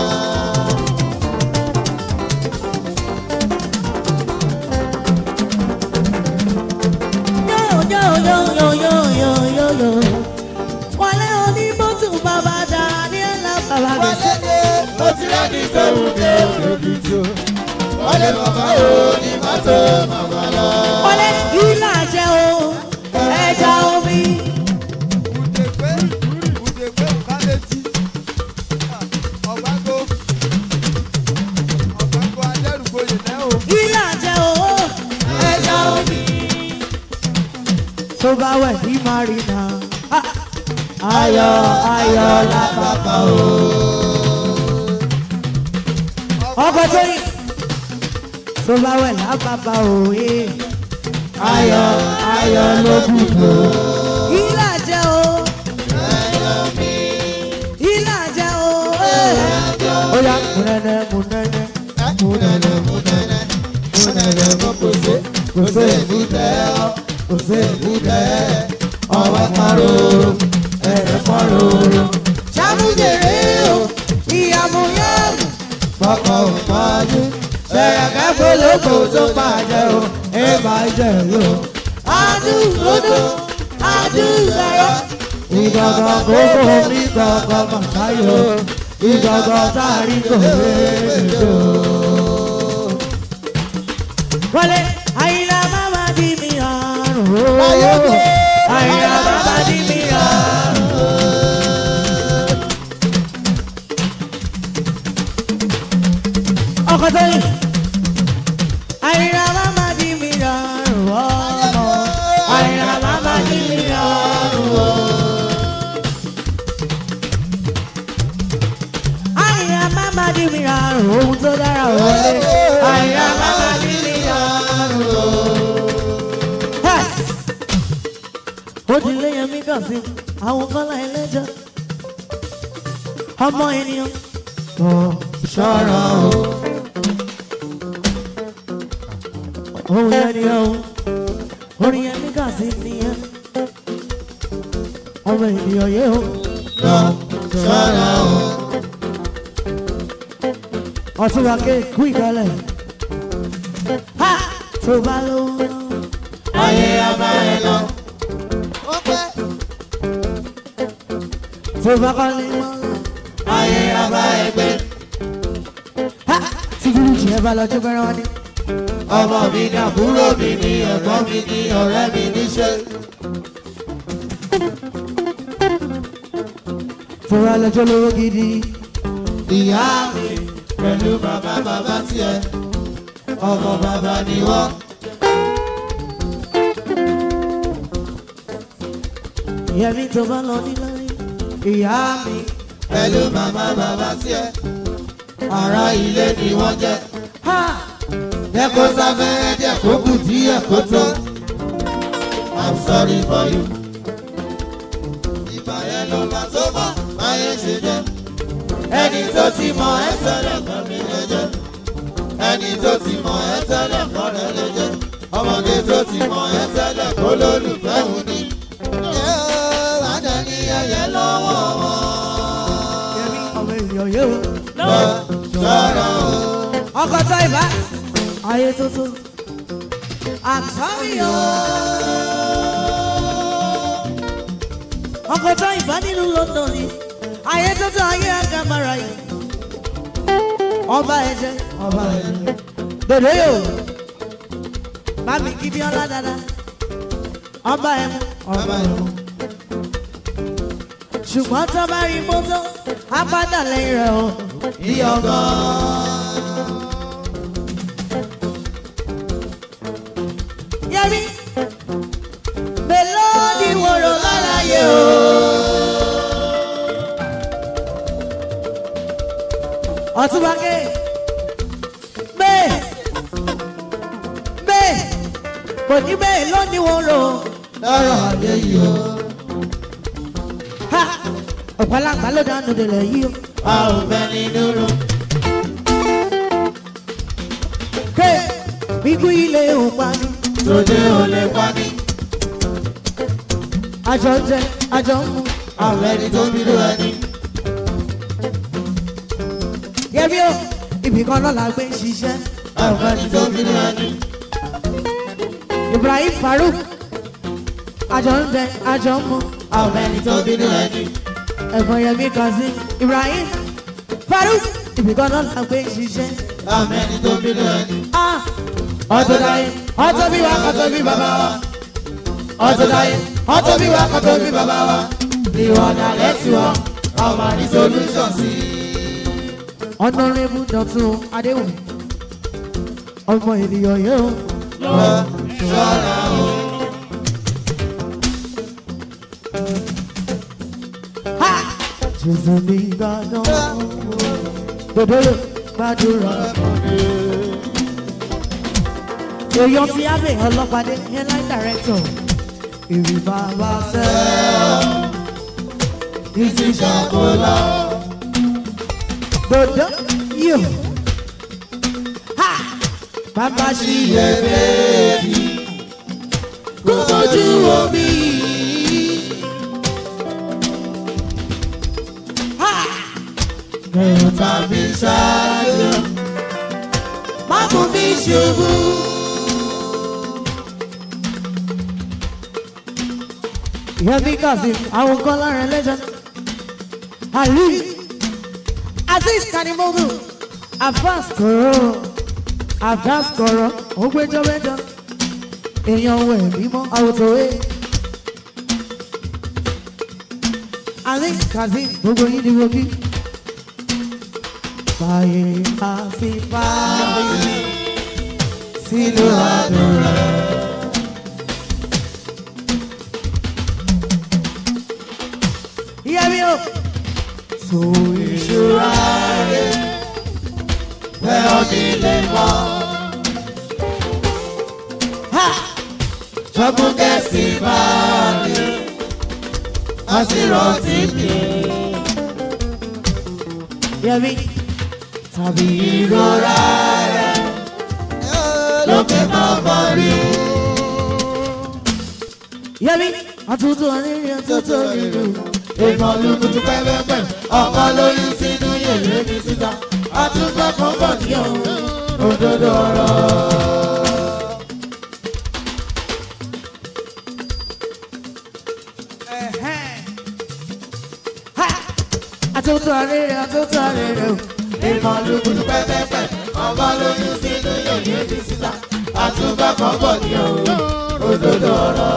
Wálé onímọ́tò bàbá Daniela bàbá mi. Wálé dé ó ti rẹ́ni tó wù dé òbí tó. Wálé bàbá òní mọ́tò bàbá lọ. Wálé ilé àjẹ o ẹja omi. Udegbe kálẹ́tì ọ̀gbágbó adẹ́rùgbòyè náà o. Ilé àjẹ o ẹja omi. Tó bá wẹ̀ ní Marina. Ayọ̀ ayọ̀ lápapà o. Ọkọ̀ tó yìí. Tó bá wẹ̀ lápapà o. Ayọ̀ ayọ̀ ló kù tó. Ilé àjẹ o. Ilé àjẹ o. Ó yá múnẹ́nẹ́ múnẹ́nẹ́. Múnẹ́nẹ́ múnẹ́nẹ́ múnẹ́nẹ́ mọ́ kò sí èbúté ọ́ kò sí èbúté ọwọ́ pàrọ̀ ẹ̀rẹ̀ pàrọ̀. Ṣàmújèrè o, ìyàmú yẹ̀mú. Fọkọ̀ òpájú Ṣẹ̀rẹ̀kẹ́ polówó tó bàjẹ́ o, ẹ bàjẹ́ o. Adúgbòdò, adúgbẹ̀rẹ̀. Ìgbàgbọ́ kókó mi gbàgbọ́ màtáyò. Ìgbàgbọ́ táàrí kò lédò. Wọlé, àyìnlá máma di mi àrùn o. Àyìnlá máma di mi àrùn o. Ọkọ̀ tó yìí. Àyìnlá máma di mi àrùn o. Àyìnlá máma di mi àrùn o. Àyìnlá máma di mi àrùn ohun tó dára wọlé. Àyìnlá máma di mi àrùn o. Ó ti lé yẹn mí kàn sí àwọn kọ́lá ẹlẹ́jọ́. Ọmọ ènìyàn kò ṣọ́ra o. Òun yẹn ni òun. Orin yẹn mí kàn sí nìyẹn. Ọmọ ènìyàn yẹ o. lọ ṣọ́ra o. Ọ̀túnba ké kú ìkọlẹ̀. Ha! Tó bá lówó. Ayé abá ẹ lọ. Ó pẹ́. Tó bá kọ́lé mọ́. Ayé abá ẹ gbé. Ha! Tí fúrújì ẹ bá lọ tó fẹ́ràn wá ní. Ọmọ mi ni àbúrò mi ni ẹ̀gbọ́n mi ni ọ̀rẹ́ mi níṣẹ́. Tó bá lọ tó lówó gidi. Ìyá mi pẹ̀lú bàbá tiẹ̀. Ọmọ bàbá ni wọ́n. Yẹmi tó bá lọ ní lórí. Ìyá mi. Pẹ̀lú bàbá tiẹ̀. Ará ilé ni wọ́n jẹ́. Ha! Jẹ́ kó sáfẹ́rẹ́ jẹ́ kó kù díẹ̀ kó tó. I'm sorry for you. Ìgbà yẹn ló máa tó mọ̀ báyé ṣe jẹ́. Ẹni tó ti mọ̀ ẹ́ tẹ́lẹ̀ kọ́ mi lè jẹ́. Ẹni tó ti mọ̀ ẹ́ tẹ́lẹ̀ kọ́ rẹ̀ lè jẹ́. Ọmọdé tó ti mọ̀ ẹ́ tẹ́lẹ̀ kó lólùfẹ́ òun ni. Wà á dẹ̀ ní ẹyẹ lọ́wọ́ wọn. Yẹmi ọmọ ènìyàn yẹ o. Lọ ṣọ́ra o. Ọkọ̀ tó ìbá. Ayé tuntun. Àtàríyọ. Ọkọ̀ tó ìbá nínú London ni. Ayé tuntun ayé agamara yìí. Ọba ẹ̀jẹ̀. Ọba ẹ̀jẹ̀. Dòdò yóò. Bámi kí bí ọlá dáadáa. Ọba ẹ̀mú. Ọba ẹ̀mú. Ṣùgbọ́n tó bá rí mọ́tò, á padà lẹ́yìn rẹ̀ o. Ìyọ̀gán. Yẹmi, mélòó ni wòrò láráyé o. Ọ̀túnba ké, bẹ́ẹ̀, kò ní bẹ́ẹ̀ ló ní wòrò. Lọ́rọ̀ ayé yìí o. Ha! Ọ̀pọ̀lọpọ̀ ló dánú délẹ̀ yìí o. A ò bẹ ní dúró. Ké, ikú ilé ò pa ni. Tòde ò lè pa ní. Àjọ ń jẹ, àjọ ń mu, àwọn ẹni tó bínú ẹni. Yẹ́bí o, ibì kan náà la gbé ṣiṣẹ́. àwọn ẹni tó bínú ẹni. Ibrahim Farouk, àjọ ń bẹ, àjọ ń mu. àwọn ẹni tó bínú ẹni. Ẹ̀gbọ́n Yẹmí Kazeem, Ibrahim Farouk, ibì kan náà la gbé ṣiṣẹ́. àwọn ẹni tó bínú ẹni. Ọ̀tọ̀ dáyé, ọ̀tọ̀ bí wa, ọ̀tọ̀ bí bàbá wa. Ọ̀tọ̀ dáyé, ọ̀tọ̀ bí wa, ọ̀tọ̀ bí bàbá wa. ìwọ̀n alẹ́ tí wọ́n ọmọ ní solution sí. Honorable Dọ̀tun Adéwùmí, ọmọ ènìyàn yóò. lọ ṣọ́ra o. Jésù ní Ìbàdàn, dòdò gbàdúrà. Èèyàn ti Abbey Ọlọ́pàdé, airline director. Èrè bàbá sẹ́ẹ̀. ìtì ṣàkólá. Dòdò yóò. Bàbá ṣì yẹ bẹ́ẹ̀ni. Kó ojú omi. ẹ̀rù tàbí ṣáájú. Má mú mi ṣubú. Yẹmí Kazeem, àwọn kan lára ẹlẹ́jọ́. Ali, Aziz Kanimodu, Abbas Koro, Abbas Koro, Ogbejọ́mẹ́jọ, èèyàn wẹ̀ mímọ́ àwòtòwé. Ali Kazeem, gbogbo yín ni mo kí. Báyé àfi báyé sílùú àdúrà. Yẹ́mi o. So ìṣúra rẹ̀ ẹ ò ní lè mọ̀. ṣọ́gun kẹ́sì máa ní. a sì rántí mi. Yẹ́mi. tàbí ìrora rẹ̀ lókè máa bọ̀ rí. Yẹ́mi. Àtúntò rírì àtúntò rírì. ìmọ̀ lùkùtù pẹ́pẹ́pẹ́ ọmọ lóyún sínú yèrè ní síta. àtúntò kan bọ̀ ní ọ̀hún òdodo ọ̀rọ̀. Àtúntò rírì àtúntò rírì. ìmọ̀ lùkùtù pẹ́pẹ́pẹ́ ọmọ lóyún sínú yèrè ní síta. àtúntò kan bọ̀ ní ọ̀hún òdodo ọ̀rọ̀.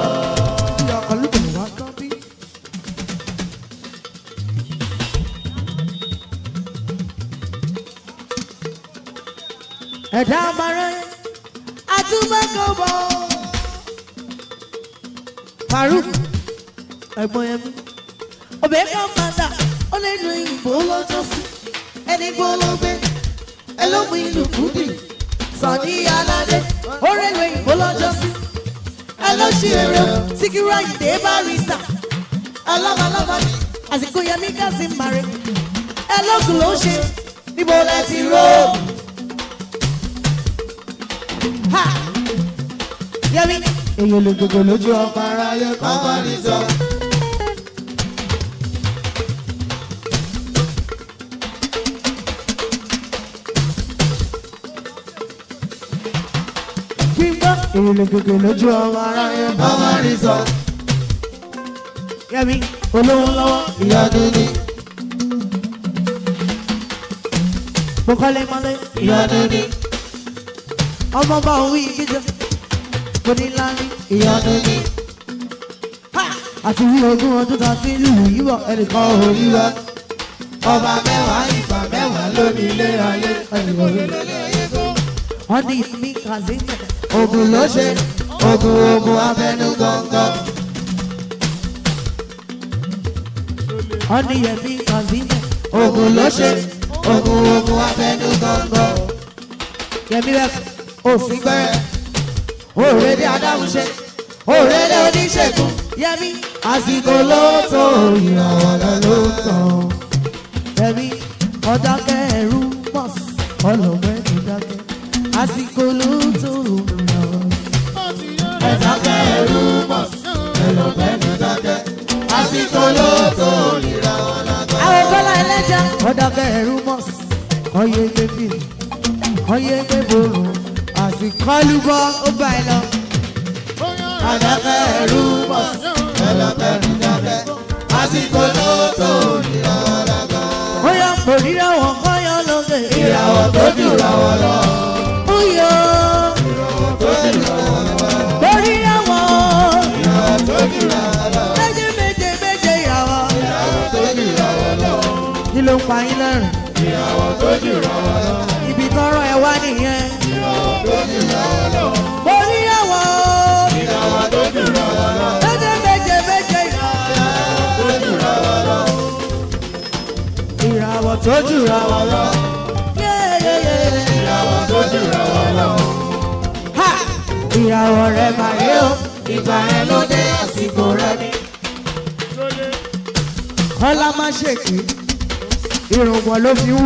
Ẹ̀dá amarẹ́ àtúbọ̀kọ̀bọ̀. Farouk ẹ̀gbọ́n Yẹmí. Òbí kan padà ó lè lu ìbò lọ́jọ́ sí. Ẹni gbólógbé ẹlòmú ìlú kùdì. Sọ̀ní Aládé ó rẹ̀ lu ìbò lọ́jọ́ sí. Ẹlọ́ṣìírò Síkírù Àyìndé Bàrísà. Ọlọ́mọlọ́mọ ni àsìkò Yẹmí Kazeem mare. Ẹlọ́gùn ló ṣe níbo lẹ ti róògùn. Yẹ́mi. Èyí lè gbogbo lójú ọmọ aráyé kan bá ní sọ. Gbígbọ́. Èyí lè gbogbo lójú ọmọ aráyé kan bá ní sọ. Yẹ́mi. Olówó lọ́wọ́. ìyanu ni Mo kọ́lé mọ́lé. ìyanu ni Ọmọ bá òun yìí kíjọ. Mo ní láńlí. ìyanu ni Àti wí ogún ọdún tá a ti ń lù yí bọ̀ ẹnìkan ò rí wa. ọba mẹ́wàá ìgbà mẹ́wàá lórí ilé ayé. ẹnìkan ò rí ilé ayé kó. Wọ́n ní Yẹmí Kazeem. ogun ló ṣe ogun abẹnú gángan. Wọ́n ní Yẹmí Kazeem. ogun ló ṣe ogun abẹnú gángan. Yẹmí bẹ́ẹ̀ òsì gbẹ́rẹ́ òrèlé adáhunṣe òrèlé oníṣègùn. Yẹmí. àsìkò ló tó ìrànwọ́ ló tán. Yẹmí ọ̀dàkẹ́ ẹ̀rú mọ́s ọlọ́mọ ẹ̀dùn dákẹ́. Àsìkò ló tó ìrànwọ́. ẹ̀dákẹ́ ẹ̀rú mọ̀ ẹ̀lọ́pẹ́ ní dákẹ́. àsìkò ló tó dákẹ́ ẹ̀rú mọ́sí ọyẹ gbé fìlì ọyẹ gbé borùn àti kọlùbọ́ ó bá ẹ lọ. Adákẹ́ ẹ̀rú mọ́sí ẹlọ́kẹ́ ní dákẹ́ àsìkò lóòótọ́ ìràwọ̀ lọ́gọ́. Ó yọ kò ríra wọn kọ́yọ́ lókè. Ìràwọ̀ tó jù ràwọ̀ lọ. Ó yọ Ìràwọ̀ tó jù ràwọ̀ lọ. kò ríra wọn. Ìràwọ̀ tó jù ràwọ̀ lọ. Méje méje méje ìràwọ̀. Ìràwọ̀ tó jù ràwọ̀ lọ. Kí ló ń pa yín lẹ́rìn? Ìràwọ̀ tó jù ràwọ̀ lọ. Ibi tọ́rọ̀ ẹ wá nìyẹn. Ìràwọ̀ tó jù ràwọ̀ lọ. Kò ríra wọn. Ìràwọ̀ tó jù ràwọ̀ lọ. Méje méje méje ìràwọ̀. Tó jù ràwọ̀ lọ. Ìràwọ̀ tó jù ràwọ̀ lọ. Yéyéyé. Ìràwọ̀ tó jù ràwọ̀ lọ. Ha! Ìràwọ̀ rẹ̀ máa yé o. Ìgbà yẹn ló dé àsìkò rẹ̀ ni. Kọ́lá má ṣèké. Irùngbọ̀n ló fi wù.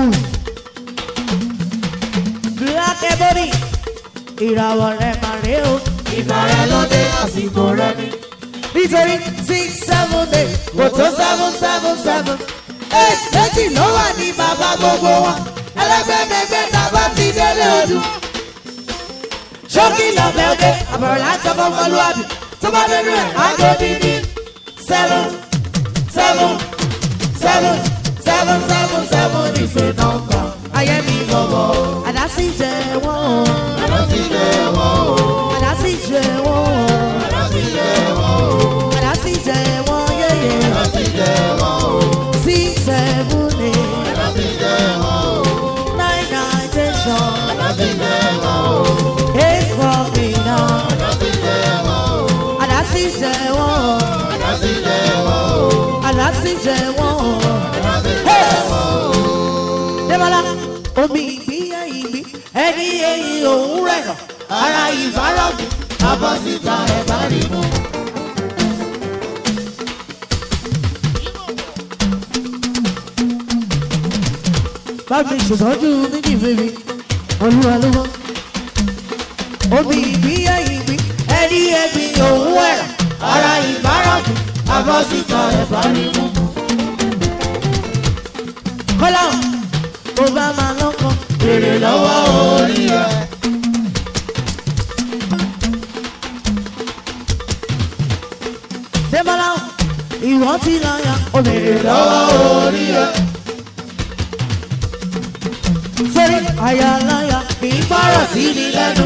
Black Ebony. Ìràwọ̀ rẹ̀ máa ré o. Ìgbà yẹn ló dé àsìkò rẹ̀ ni. Nítorí 6 7 8 kò tó 7 7 7. Méjì ló wà ní bàbá gbogbo wọn. Ẹlẹ́gbẹ́mẹgbẹ́ tàbá ti délé ojú. Ṣókí lọ́bẹ̀ òde, àbọ̀rọ̀ láti ọmọ ọmọlúwàbí. Tó bá dénú ẹ̀, àgọ́ dídí. 7 7 7 7 7 7 ìṣe nọ́mbà. Ayé mi gbọ̀ngàn. Àdásí jẹ wọ́n o. Àdásí jẹ wọ́n o. Àdásí jẹ wọ́n o. Àdásí jẹ wọ́n o. Àdásí jẹ wọ́n yéye. Àdásí jẹ wọ́n o. 6 7 8. Àdásí jẹ wọ́n o. 9 9 tension. Àdásí jẹ wọ́n o. 8 for me now. Àdásí jẹ wọ́n o. Àdásí jẹ wọ́n o. Àdásí jẹ wọ́n o. Àdásí jẹ wọ́n o. Àdásí jẹ wọ́n o. Débọ́lá, omi ìgbín ẹ̀yìn mi, ẹni ẹ̀yìn òun rẹ̀ nà. Ara ìbárọ̀gì, abọ́ síta ẹ̀ bá rí mú. Bábí ṣètọ́jú méjì bèbí, olúwa ló mọ́. Omi ìgbín ẹ̀yìn mi, ẹni ẹ̀gbìn òun rẹ̀ nà. Ara ìbárọ̀gì, abọ́ síta ẹ̀ bá rí mú. Kọ́lá, mo bá máa lọ́kọ̀. Èrè lọ́wọ́ orí ẹ̀. Débọ́lá, ìwọ ti láyà, Èrè lọ́wọ́ orí ẹ̀. sórí àyàláyà kì í gbọ́rọ̀ sí ni lẹ́nu.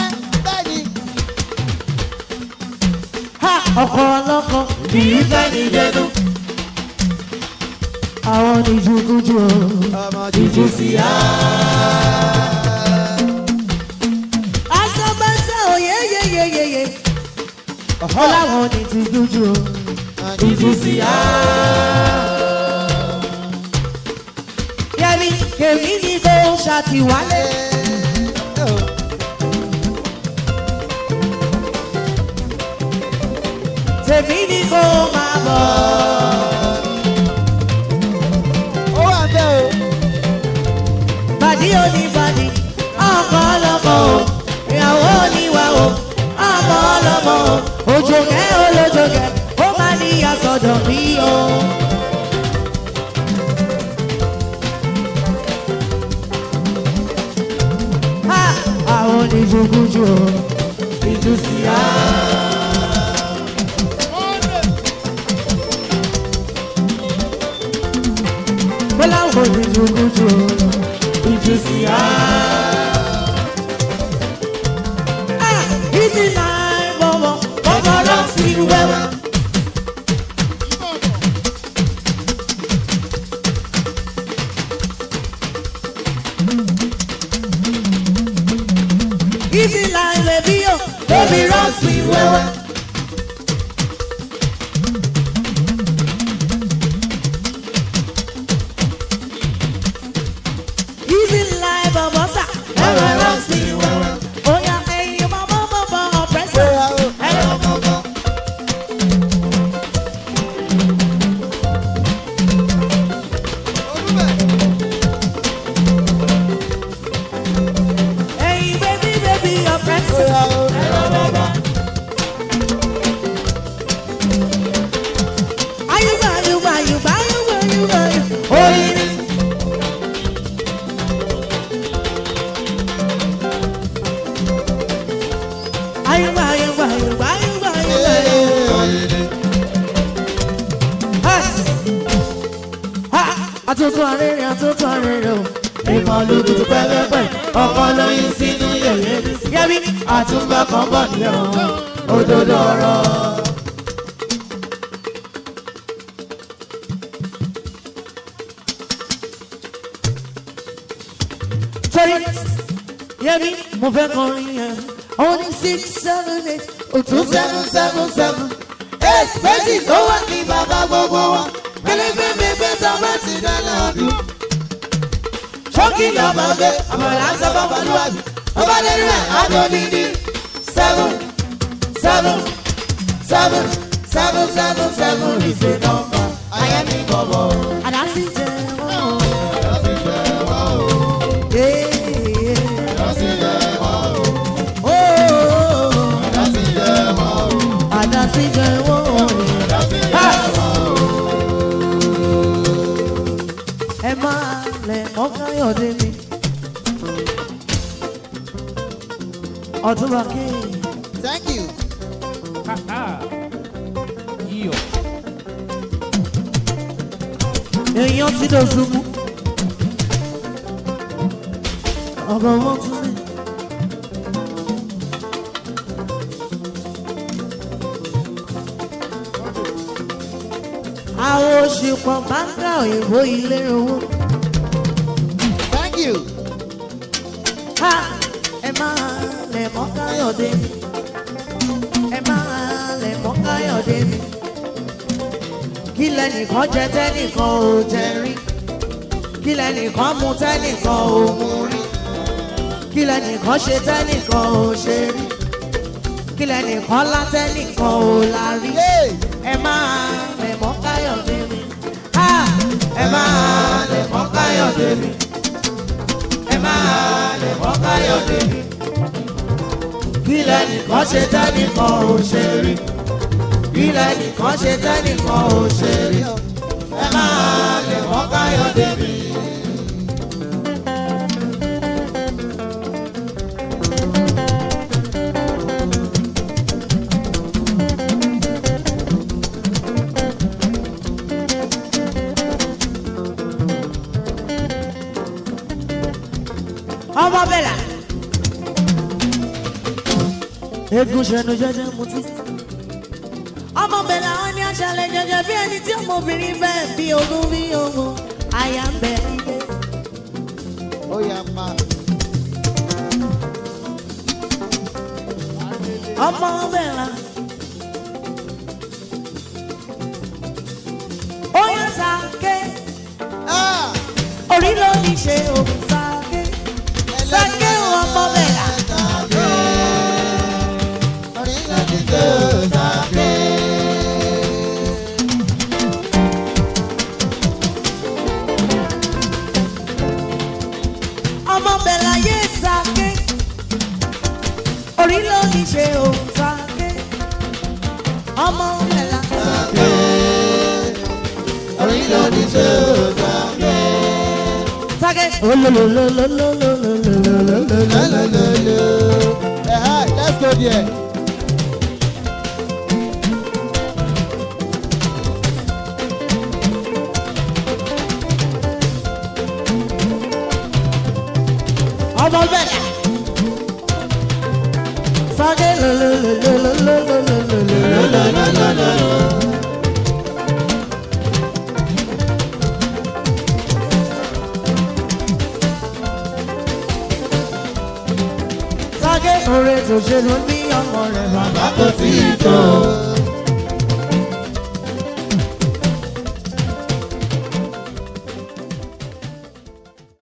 Ha! Ọkọ ọlọ́kọ Kì í fẹ́ ní dẹnu. àwọn oníjúkújú o. Ìjú sí á. Aṣọ́gbẹ́sẹ̀ ò yéyeyeyeye. Ó láwọn oníjúkújú o. Ìjú sí á. Yẹ́mi kèmí ní kó ṣàtiwálé. Tèmi ní kó máa bọ̀. Ó wà bẹ́ẹ̀ o. Bàdí oníbàdí, ọkọ ọlọ́mọ o. Ìyàwó oníwà o, ọmọ ọlọ́mọ o. Òjòkẹ́ olójòkẹ́, ó máa ní ìyàsọ̀dọ̀ bí o. Ha! Àwọn oníjúkújú o. Ìjú sí á. Bọ́lá wo oníjúkújú o. Ìjú sí á. Easy line, bọ̀bọ̀, bọ̀bọ̀ lọ sí wẹ́wẹ́. Easy line, baby, yo, baby, run sí wẹ́wẹ́. Easy line, bọ̀bọ̀ sà, Ẹ̀rọ rán sí wẹ́wẹ́. oya ẹyin bọ̀bọ̀ bọ̀bọ̀ ọ̀pẹ́sẹ̀. Ẹ̀rọ kọ̀ọ̀kan. Ẹyin baby baby ọ̀pẹ́sẹ̀. Ẹ̀rọ kọ̀ọ̀kan. Ayúgbà ayúgbà ayúgbà ayúgbà ayúgbà. Oyin ni. àtúntò arére o. Ìmọ̀lú tutù pẹ́pẹ́pẹ́, ọkọ lóyún sínú yẹ̀yẹ́ mi. Yẹ́mi àtúngbà kan bọ̀ ní ọ̀hún, òdodo ọ̀rọ̀. Torí Yẹ́mi mo fẹ́ kọrin yẹn, ó ní 6, 7, 8, òtún 7, 7, 7. méjì tó wà ní bàbá gbogbo wọn. Pélépépépé tó bá ti dáná ọdún. Ṣókí lọ́mọ gbé, àmọ̀lá ń sọ fọ́mọlúwàbí. Ó bá lè rí ẹ̀ àjọ níní. 7, 7, 7, 7, 7, 7 is a number. Ayé mi bọ̀bọ̀. Àdásí jẹ́ wọ́n o. Àdásí jẹ́ wọ́n o. Àdásí jẹ́ wọ́n o. Àdásí jẹ́ wọ́n o. Àdásí jẹ́ wọ́n o. Àdásí jẹ́ wọ́n o. Ẹ máa lẹ̀ mọ́ Káyọ̀dé mi. Ọ̀túnba kí. Thank you. Èèyàn ti dò ṣubú. Ọ̀gọ̀ wọn tún ní. Àwọn òṣìpọ̀ báńkà òyìnbó ilé owó. Thank you. Ha! Ẹ máa lẹ̀ mọ́ Káyọ̀dé mi. Ẹ máa lẹ̀ mọ́ Káyọ̀dé mi. Kí lẹ́nìkan jẹ tẹ́nìkan ò jẹ rí. Kí lẹ́nìkan mu tẹ́nìkan ò mu rí. Kí lẹ́nìkan ṣe tẹ́nìkan ò ṣe rí. Kí lẹ́nìkan lá tẹ́nìkan ò lá rí. Ẹ máa lẹ̀ mọ́ Káyọ̀dé mi. Ha! Ẹ máa lẹ̀ mọ́ Káyọ̀dé mi. Ẹ máa lẹ̀ mọ́ Káyọ̀dé mi. Kí lẹ́nìkan ṣe tẹ́nìkan ò ṣe rí. Kí lẹ́nìkan ṣe tẹ́nìkan ò ṣe rí. Ẹ máa lẹ̀ mọ́ Káyọ̀dé mi. Ọmọ bẹ̀rẹ̀. Egun ṣẹnu jẹjẹ mutí. Ọmọ bẹ̀rẹ̀ àwọn ní aṣálẹ̀ jẹjẹ bí ẹni tí ọmọbìnrin bẹ́ẹ̀ bí ogún bí ogún. Àyà ń bẹ ilé. Ó yá pa. Ọmọ bẹ̀rẹ̀. Ó yẹ sàké. Orí ló ní ṣe òun sàké. Sàké ọmọ bẹ̀rẹ̀. Orí ló ní ṣe òun sàké. Ọmọ bẹ̀rẹ̀ ayé sàké. Orí ló ní ṣe òun sàké. Ọmọ bẹ̀rẹ̀ sàké. Orí ló ní ṣe òun sàké. Sàké. Let's go there. Ọmọ bẹ̀rẹ̀. Sàké. Sàké. Oore tó ṣe ló ní ọmọ rẹ̀ bàbá kò tí ì tó.